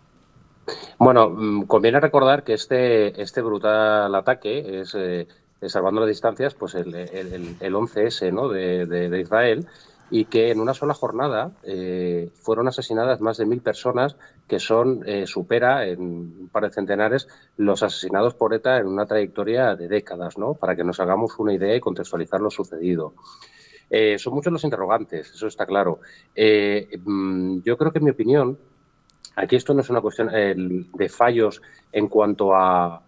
Bueno, conviene recordar que este, este brutal ataque es, eh, salvando las distancias, pues el, el, el once ese, ¿no? de, de, de Israel, y que en una sola jornada eh, fueron asesinadas más de mil personas, que son, eh, supera en un par de centenares los asesinados por ETA en una trayectoria de décadas, ¿no? Para que nos hagamos una idea y contextualizar lo sucedido. Eh, son muchos los interrogantes, eso está claro. Eh, yo creo que, en mi opinión, aquí esto no es una cuestión eh, de fallos en cuanto a,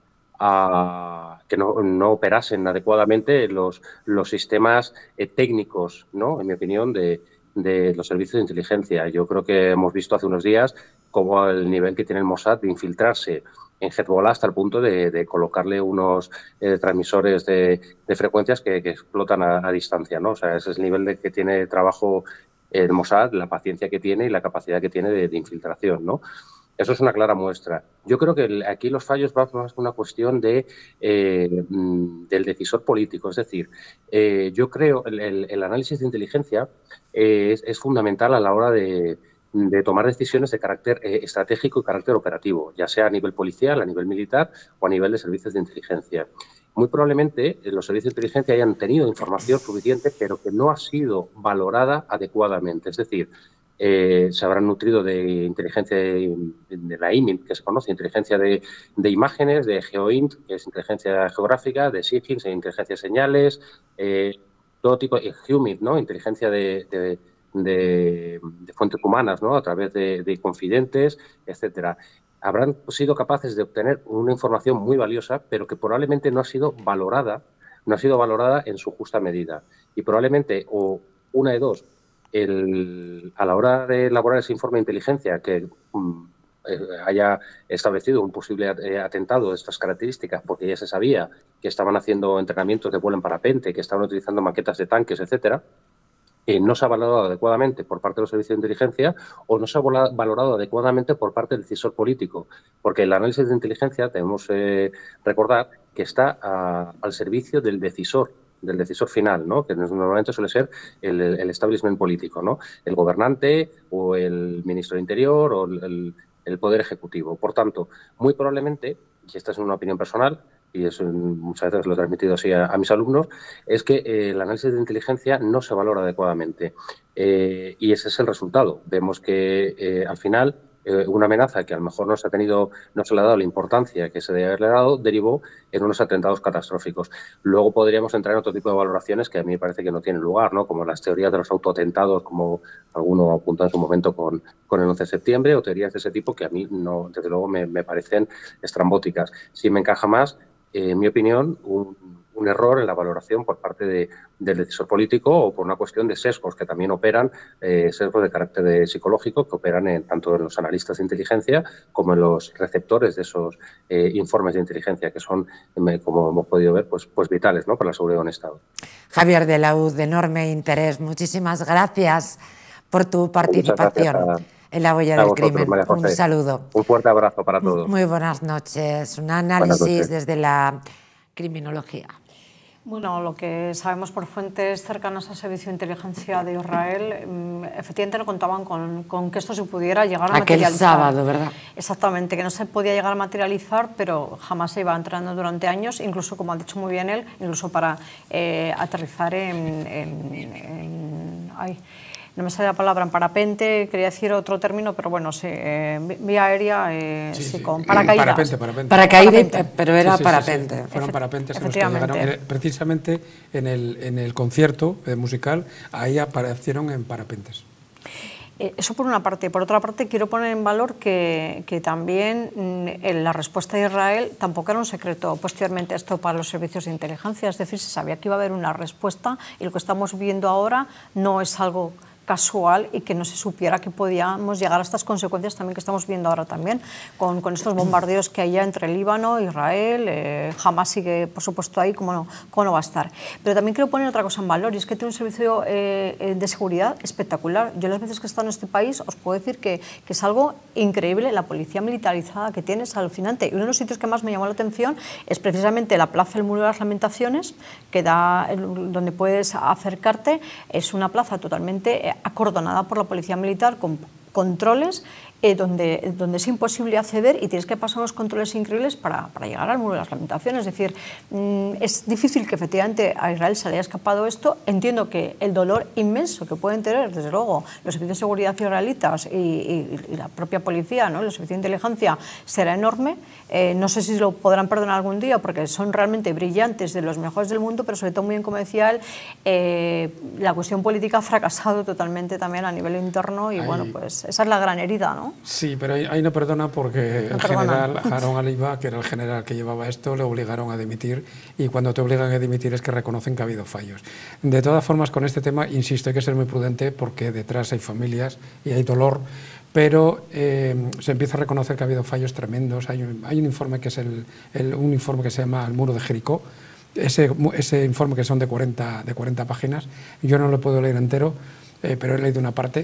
a que no, no operasen adecuadamente los, los sistemas eh, técnicos, ¿no? En mi opinión, de, de los servicios de inteligencia. Yo creo que hemos visto hace unos días cómo el nivel que tiene el Mossad de infiltrarse en Hezbollah hasta el punto de, de colocarle unos eh, transmisores de, de frecuencias que, que explotan a, a distancia, ¿no? O sea, ese es el nivel de que tiene trabajo el Mossad, la paciencia que tiene y la capacidad que tiene de, de infiltración, ¿no? Eso es una clara muestra. Yo creo que aquí los fallos van más una cuestión de, eh, del decisor político. Es decir, eh, yo creo el, el, el análisis de inteligencia eh, es, es fundamental a la hora de, de tomar decisiones de carácter eh, estratégico y carácter operativo, ya sea a nivel policial, a nivel militar o a nivel de servicios de inteligencia. Muy probablemente los servicios de inteligencia hayan tenido información suficiente, pero que no ha sido valorada adecuadamente. Es decir, eh, se habrán nutrido de inteligencia de, de la I M I N, que se conoce, inteligencia de, de imágenes, de GeoInt, que es inteligencia geográfica, de SIGINT, inteligencia de señales, eh, todo tipo de HUMINT, ¿no? Inteligencia de, de, de, de fuentes humanas, ¿no? A través de, de confidentes, etcétera. Habrán sido capaces de obtener una información muy valiosa, pero que probablemente no ha sido valorada, no ha sido valorada en su justa medida. Y probablemente, o una de dos, el, a la hora de elaborar ese informe de inteligencia que um, eh, haya establecido un posible eh, atentado de estas características, porque ya se sabía que estaban haciendo entrenamientos de vuelo en parapente, que estaban utilizando maquetas de tanques, etcétera, Eh, no se ha valorado adecuadamente por parte de los servicios de inteligencia o no se ha valorado adecuadamente por parte del decisor político, porque el análisis de inteligencia debemos eh, recordar que está a, al servicio del decisor, del decisor final, ¿no? Que normalmente suele ser el, el establishment político, ¿no? El gobernante o el ministro de Interior o el, el poder ejecutivo. Por tanto, muy probablemente, y esta es una opinión personal, y eso muchas veces lo he transmitido así a, a mis alumnos, es que eh, el análisis de inteligencia no se valora adecuadamente. Eh, y ese es el resultado. Vemos que eh, al final eh, una amenaza que a lo mejor no se ha tenido, no se le ha dado la importancia que se debe haberle dado, derivó en unos atentados catastróficos. Luego podríamos entrar en otro tipo de valoraciones que a mí me parece que no tienen lugar, ¿no? Como las teorías de los autoatentados, como alguno apuntó en su momento con, con el once de septiembre, o teorías de ese tipo que a mí, no, desde luego, me, me parecen estrambóticas. Sí me encaja más, eh, en mi opinión, un un error en la valoración por parte de, del decisor político o por una cuestión de sesgos que también operan, eh, sesgos de carácter de psicológico que operan en, tanto en los analistas de inteligencia como en los receptores de esos eh, informes de inteligencia que son, como hemos podido ver, pues, pues vitales, ¿no?, para la seguridad de un Estado. Javier de la U, de enorme interés, muchísimas gracias por tu participación a, en La Huella del vosotros, Crimen. Un saludo. Un fuerte abrazo para todos. Muy buenas noches. Un análisis noches. desde la criminología. Bueno, lo que sabemos por fuentes cercanas al Servicio de Inteligencia de Israel, efectivamente no contaban con, con que esto se pudiera llegar a Aquel materializar. Aquel sábado, ¿verdad? Exactamente, que no se podía llegar a materializar, pero jamás se iba entrenando durante años, incluso, como ha dicho muy bien él, incluso para eh, aterrizar en... en, en ay, no me sale la palabra, en parapente, quería decir otro término, pero bueno, sí, eh, vía aérea, eh, sí, sí, sí, con paracaídas. Parapente, parapente. Paracaídas, pero era sí, sí, parapente. Sí, sí. Fueron parapentes en los que llegaron. Precisamente en el, en el concierto musical, ahí aparecieron en parapentes. Eh, eso por una parte. Por otra parte, quiero poner en valor que, que también en la respuesta de Israel tampoco era un secreto posteriormente esto para los servicios de inteligencia, es decir, se sabía que iba a haber una respuesta y lo que estamos viendo ahora no es algo casual y que no se supiera que podíamos llegar a estas consecuencias también que estamos viendo ahora también, con, con estos bombardeos que hay ya entre Líbano, Israel, eh, Hamas sigue por supuesto ahí, como no, como no va a estar. Pero también quiero poner otra cosa en valor y es que tiene un servicio eh, de seguridad espectacular. Yo las veces que he estado en este país os puedo decir que, que es algo increíble, la policía militarizada que tiene es alucinante. Y uno de los sitios que más me llamó la atención es precisamente la Plaza del Muro de las Lamentaciones, que da, donde puedes acercarte, es una plaza totalmente eh, acordonada por la policía militar con controles eh, donde, donde es imposible acceder y tienes que pasar unos controles increíbles para, para llegar al Muro de las Lamentaciones. Es decir, mmm, es difícil que efectivamente a Israel se le haya escapado esto. Entiendo que el dolor inmenso que pueden tener, desde luego, los servicios de seguridad israelitas y, y, y la propia policía, ¿no?, los servicios de inteligencia, será enorme. Eh, no sé si lo podrán perdonar algún día porque son realmente brillantes, de los mejores del mundo, pero sobre todo, muy bien como decía él, eh, la cuestión política ha fracasado totalmente también a nivel interno y Ay. bueno, pues esa es la gran herida, ¿no? Sí, pero ahí, ahí no perdona porque no el perdona. general Haron Aliba, que era el general que llevaba esto, le obligaron a dimitir y cuando te obligan a dimitir es que reconocen que ha habido fallos. De todas formas, con este tema, insisto, hay que ser muy prudente porque detrás hay familias y hay dolor, pero eh, se empieza a reconocer que ha habido fallos tremendos. Hay un, hay un informe que es el, el, un informe que se llama El Muro de Jericó, ese, ese informe que son de cuarenta, de cuarenta páginas, yo no lo puedo leer entero, eh, pero he leído una parte,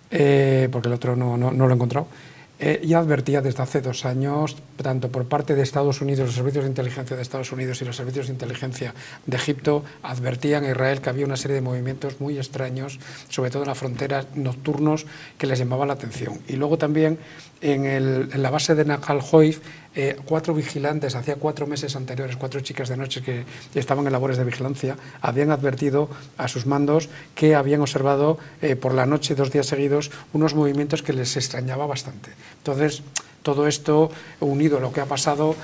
Eh, porque el otro no, no, no lo he encontrado, eh, ya advertía desde hace dos años, tanto por parte de Estados Unidos, los servicios de inteligencia de Estados Unidos y los servicios de inteligencia de Egipto, advertían a Israel que había una serie de movimientos muy extraños, sobre todo en la frontera, nocturnos, que les llamaban la atención. Y luego también en, el, en la base de Nahal Oz, Eh, cuatro vigilantes, hacía cuatro meses anteriores, cuatro chicas de noche que estaban en labores de vigilancia, habían advertido a sus mandos que habían observado eh, por la noche, dos días seguidos, unos movimientos que les extrañaba bastante. Entonces, todo esto unido a lo que ha pasado,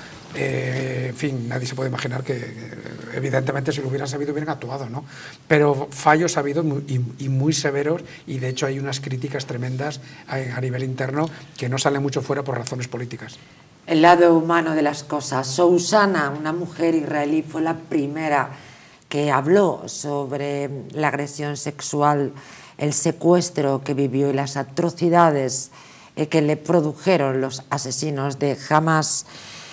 eh, en fin, nadie se puede imaginar que, evidentemente, si lo hubieran sabido, hubieran actuado, ¿no? Pero fallos ha habido muy, y, y muy severos, y de hecho hay unas críticas tremendas a, a nivel interno que no salen mucho fuera por razones políticas. El lado humano de las cosas. Sousana, una mujer israelí, fue la primera que habló sobre la agresión sexual, el secuestro que vivió y las atrocidades que le produjeron los asesinos de Hamas.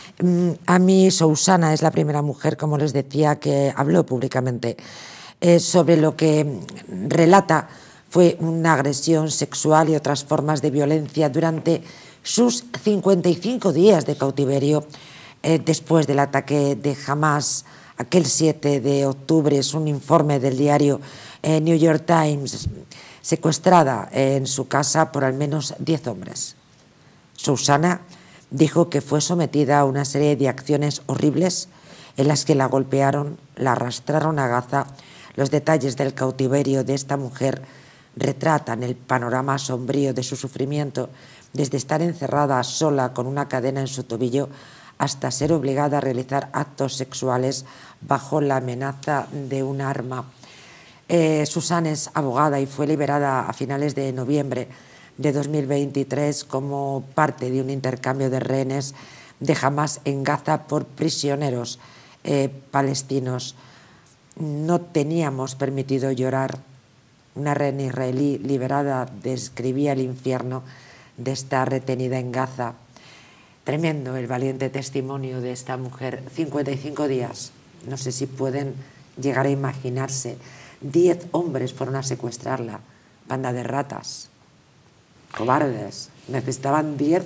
A mí, Sousana es la primera mujer, como les decía, que habló públicamente eh, sobre lo que relata fue una agresión sexual y otras formas de violencia durante sus cincuenta y cinco días de cautiverio eh, después del ataque de Hamas aquel siete de octubre. Es un informe del diario eh, New York Times. Secuestrada eh, en su casa por al menos diez hombres. Sousana dijo que fue sometida a una serie de acciones horribles en las que la golpearon, la arrastraron a Gaza. Los detalles del cautiverio de esta mujer retratan el panorama sombrío de su sufrimiento desde estar encerrada sola con una cadena en su tobillo hasta ser obligada a realizar actos sexuales bajo la amenaza de un arma. Eh, Susan es abogada y fue liberada a finales de noviembre de dos mil veintitrés como parte de un intercambio de rehenes de Hamás en Gaza por prisioneros eh, palestinos. No teníamos permitido llorar. Una rehén israelí liberada describía el infierno de estar retenida en Gaza. Tremendo el valiente testimonio de esta mujer. cincuenta y cinco días. No sé si pueden llegar a imaginarse. Diez hombres fueron a secuestrarla. Banda de ratas. Cobardes. Necesitaban diez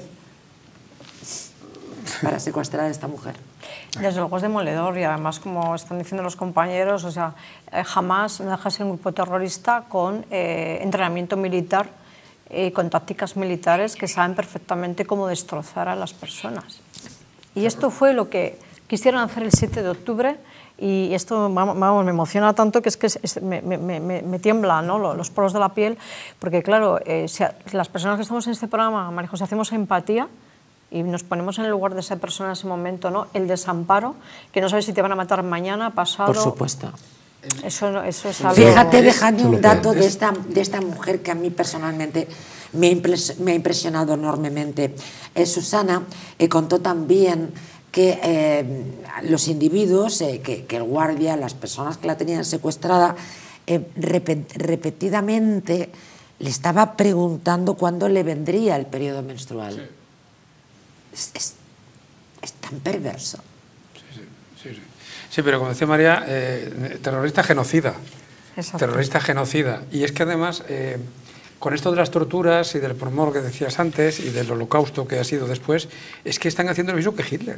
para secuestrar a esta mujer. Desde luego es demoledor y además, como están diciendo los compañeros, o sea, eh, jamás no deja de ser un grupo terrorista con eh, entrenamiento militar y eh, con tácticas militares que saben perfectamente cómo destrozar a las personas. Y esto fue lo que quisieron hacer el siete de octubre y esto vamos, vamos, me emociona tanto que es que es, es, me, me, me, me tiembla, ¿no? los, los poros de la piel, porque claro, eh, si a, las personas que estamos en este programa, María José, hacemos empatía y nos ponemos en el lugar de esa persona en ese momento, ¿no? El desamparo, que no sabes si te van a matar mañana, pasado... Por supuesto. Eso, eso es algo... Fíjate, dejadme un dato de esta, de esta mujer que a mí personalmente me ha, impres, me ha impresionado enormemente. Eh, Susana eh, contó también que eh, los individuos, eh, que, que el guardia, las personas que la tenían secuestrada, eh, repet, repetidamente le estaba preguntando cuándo le vendría el periodo menstrual. Sí. Es, es, es tan perverso. Sí, sí, sí, sí. Sí, pero como decía María, eh, terrorista genocida. Exacto. Terrorista genocida. Y es que además, eh, con esto de las torturas y del promor que decías antes y del holocausto que ha sido después, es que están haciendo lo mismo que Hitler.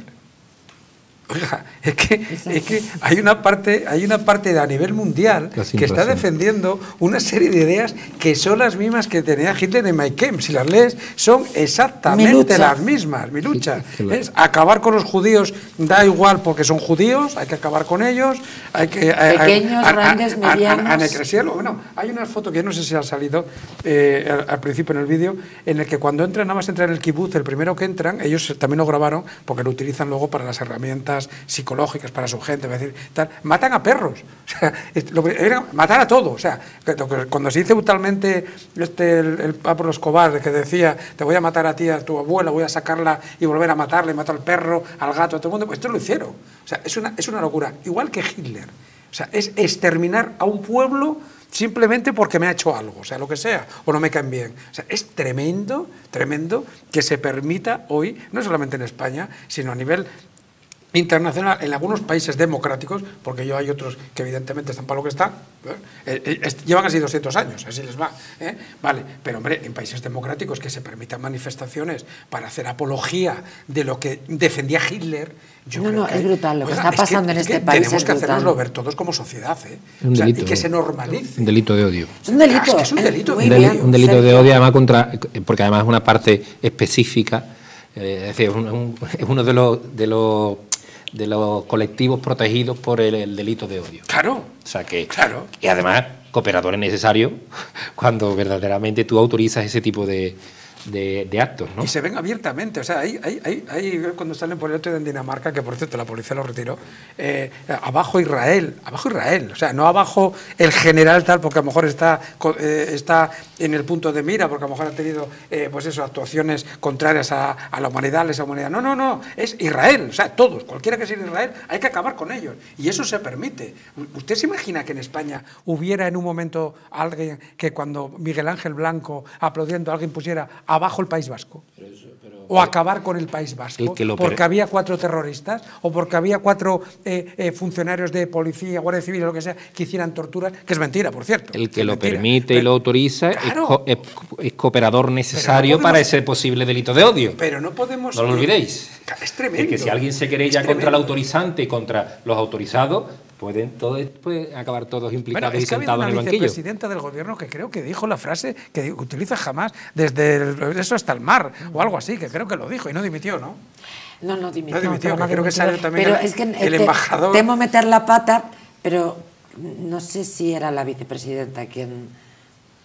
Oiga, es que, es que hay una parte, hay una parte a nivel mundial que está defendiendo una serie de ideas que son las mismas que tenía Hitler en Mein Kampf. Si las lees, son exactamente las mismas. Mi lucha es acabar con los judíos, da igual porque son judíos, hay que acabar con ellos, hay que... Pequeños, a, a, grandes, a, medianos... Anecresiarlo. Bueno, hay una foto que yo no sé si ha salido eh, al, al principio en el vídeo, en el que cuando entran, nada más entran en el kibutz, el primero que entran, ellos también lo grabaron porque lo utilizan luego para las herramientas psicológicas para su gente, es decir, tal, matan a perros, o sea, lo, era matar a todo, o sea, cuando se dice brutalmente este, el, el Pablo Escobar que decía, te voy a matar a ti, a tu abuela, voy a sacarla y volver a matarle, mato al perro, al gato, a todo el mundo, pues esto lo hicieron, o sea, es una, es una locura, igual que Hitler, o sea, es exterminar a un pueblo simplemente porque me ha hecho algo, o sea, lo que sea, o no me caen bien. O sea, es tremendo, tremendo que se permita hoy, no solamente en España, sino a nivel internacional, en algunos países democráticos, porque yo hay otros que evidentemente están para lo que están, ¿eh? Eh, eh, llevan así doscientos años, así les va, ¿eh? Vale, pero hombre, en países democráticos que se permitan manifestaciones para hacer apología de lo que defendía Hitler, yo no, creo no, que, es brutal, lo que oiga, está pasando es que, en es este que país tenemos es que brutal. hacernoslo ver todos como sociedad, ¿eh? Un o sea, delito, y que se normalice. Un delito de odio. Es un delito, es, que es un delito, un, del, un delito de odio, además, contra, porque además es una parte específica, eh, es decir, es, un, es uno de los... De los de los colectivos protegidos por el, el delito de odio. Claro. O sea que, claro. Y además, cooperadores necesarios cuando verdaderamente tú autorizas ese tipo de, de, de actos, ¿no? Y se ven abiertamente, o sea, hay, hay, hay, hay cuando salen por el otro en Dinamarca, que por cierto la policía lo retiró, eh, abajo Israel, abajo Israel, o sea, no abajo el general tal, porque a lo mejor está, eh, está en el punto de mira, porque a lo mejor ha tenido, eh, pues eso, actuaciones contrarias a, a la humanidad, a esa humanidad. No, no, no, es Israel, o sea, todos, cualquiera que sea en Israel, hay que acabar con ellos, y eso se permite. ¿Usted se imagina que en España hubiera en un momento alguien que cuando Miguel Ángel Blanco aplaudiendo alguien pusiera abajo el País Vasco? Pero eso, pero, o acabar con el País Vasco, el que lo porque había cuatro terroristas o porque había cuatro eh, eh, funcionarios de policía, guardia civil o lo que sea que hicieran torturas, que es mentira, por cierto. El que lo mentira. permite pero, y lo autoriza claro, es, co es, es cooperador necesario no podemos, para ese posible delito de odio. Pero no podemos... No lo olvidéis. Es tremendo. Es que si alguien se querella contra el autorizante y contra los autorizados, pueden todos pueden acabar todos implicados bueno, es y sentados en el banquillo. Hay una vicepresidenta del gobierno que creo que dijo la frase que utiliza jamás desde el, eso hasta el mar o algo así, que creo que lo dijo y no dimitió, ¿no? No, no dimitió. No dimitió, no, que no creo dimitió. que salió también pero el, es que, el te, embajador. Temo meter la pata, pero no sé si era la vicepresidenta quien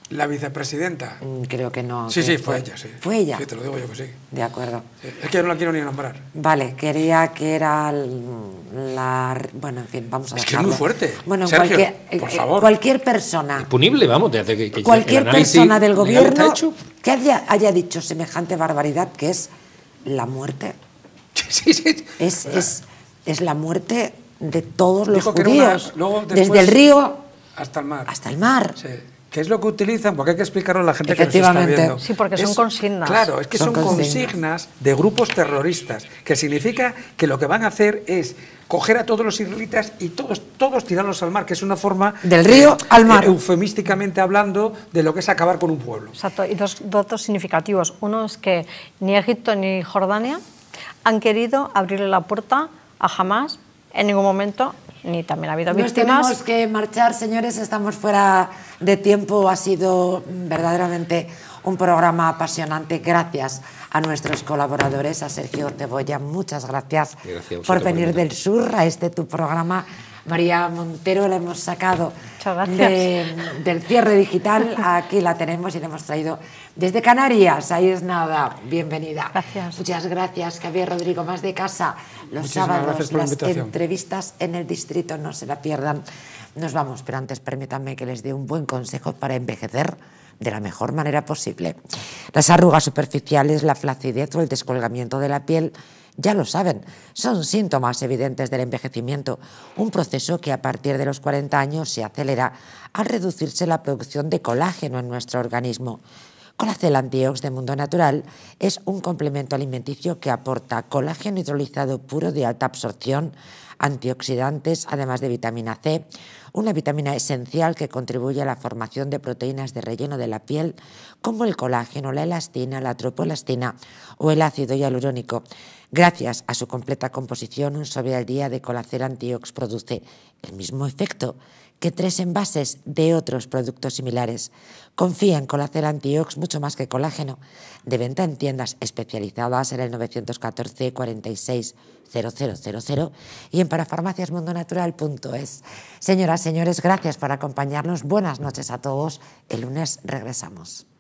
La vicepresidenta. Mm, Creo que no. Sí, que sí, fue ella, sí. ¿Fue ella? Sí, te lo digo yo que sí. De acuerdo. Sí, es que yo no la quiero ni nombrar. Vale, quería que era la... Bueno, en fin, vamos a Es que es dejarlo. muy fuerte. Bueno, Sergio, cualquier, por eh, favor. cualquier persona, Punible, vamos, desde que, que cualquier el análisis persona del legal gobierno está hecho. que haya, haya dicho semejante barbaridad, que es la muerte. Sí, sí. Es, es, es la muerte de todos los Dijo que era una- judíos, luego desde después- el río Hasta el mar. hasta el mar. Sí. ¿Qué es lo que utilizan? Porque hay que explicarlo a la gente que nos está Efectivamente. viendo. Sí, porque son Es- consignas. Claro, es que son, Son consignas. consignas. de grupos terroristas, que significa que lo que van a hacer es coger a todos los israelitas y todos, todos tirarlos al mar, que es una forma... Del río eh, al mar. eh, eufemísticamente hablando, de lo que es acabar con un pueblo. Exacto, y dos datos significativos. Uno es que ni Egipto ni Jordania han querido abrirle la puerta a Hamás en ningún momento, ni también ha habido Nos víctimas. tenemos que marchar, señores, estamos fuera de tiempo. Ha sido verdaderamente un programa apasionante. Gracias a nuestros colaboradores, a Sergio Cebolla, muchas gracias, Gracias a vosotros por por venir invitarme. del sur a este tu programa. María Montero la hemos sacado gracias. de- del cierre digital, aquí la tenemos y la hemos traído desde Canarias. Ahí es nada, bienvenida. Gracias. Muchas gracias, Javier Rodrigo, más de casa. Los Muchísimas sábados, gracias por la las invitación. entrevistas en el distrito, no se la pierdan. Nos vamos, pero antes permítanme que les dé un buen consejo para envejecer de la mejor manera posible. Las arrugas superficiales, la flacidez o el descolgamiento de la piel, ya lo saben, son síntomas evidentes del envejecimiento, un proceso que a partir de los cuarenta años se acelera al reducirse la producción de colágeno en nuestro organismo. Colacel Antiox de Mundo Natural es un complemento alimenticio que aporta colágeno hidrolizado puro de alta absorción, antioxidantes, además de vitamina C, una vitamina esencial que contribuye a la formación de proteínas de relleno de la piel, como el colágeno, la elastina, la tropoelastina o el ácido hialurónico. Gracias a su completa composición, un sobre al día de Colacel Antiox produce el mismo efecto que tres envases de otros productos similares. Confía en Colacel Antiox mucho más que colágeno. De venta en tiendas especializadas en el nueve uno cuatro, cuarenta y seis, cero cero cero cero y en parafarmacias mundo natural punto es. Señoras, señores, gracias por acompañarnos. Buenas noches a todos. El lunes regresamos.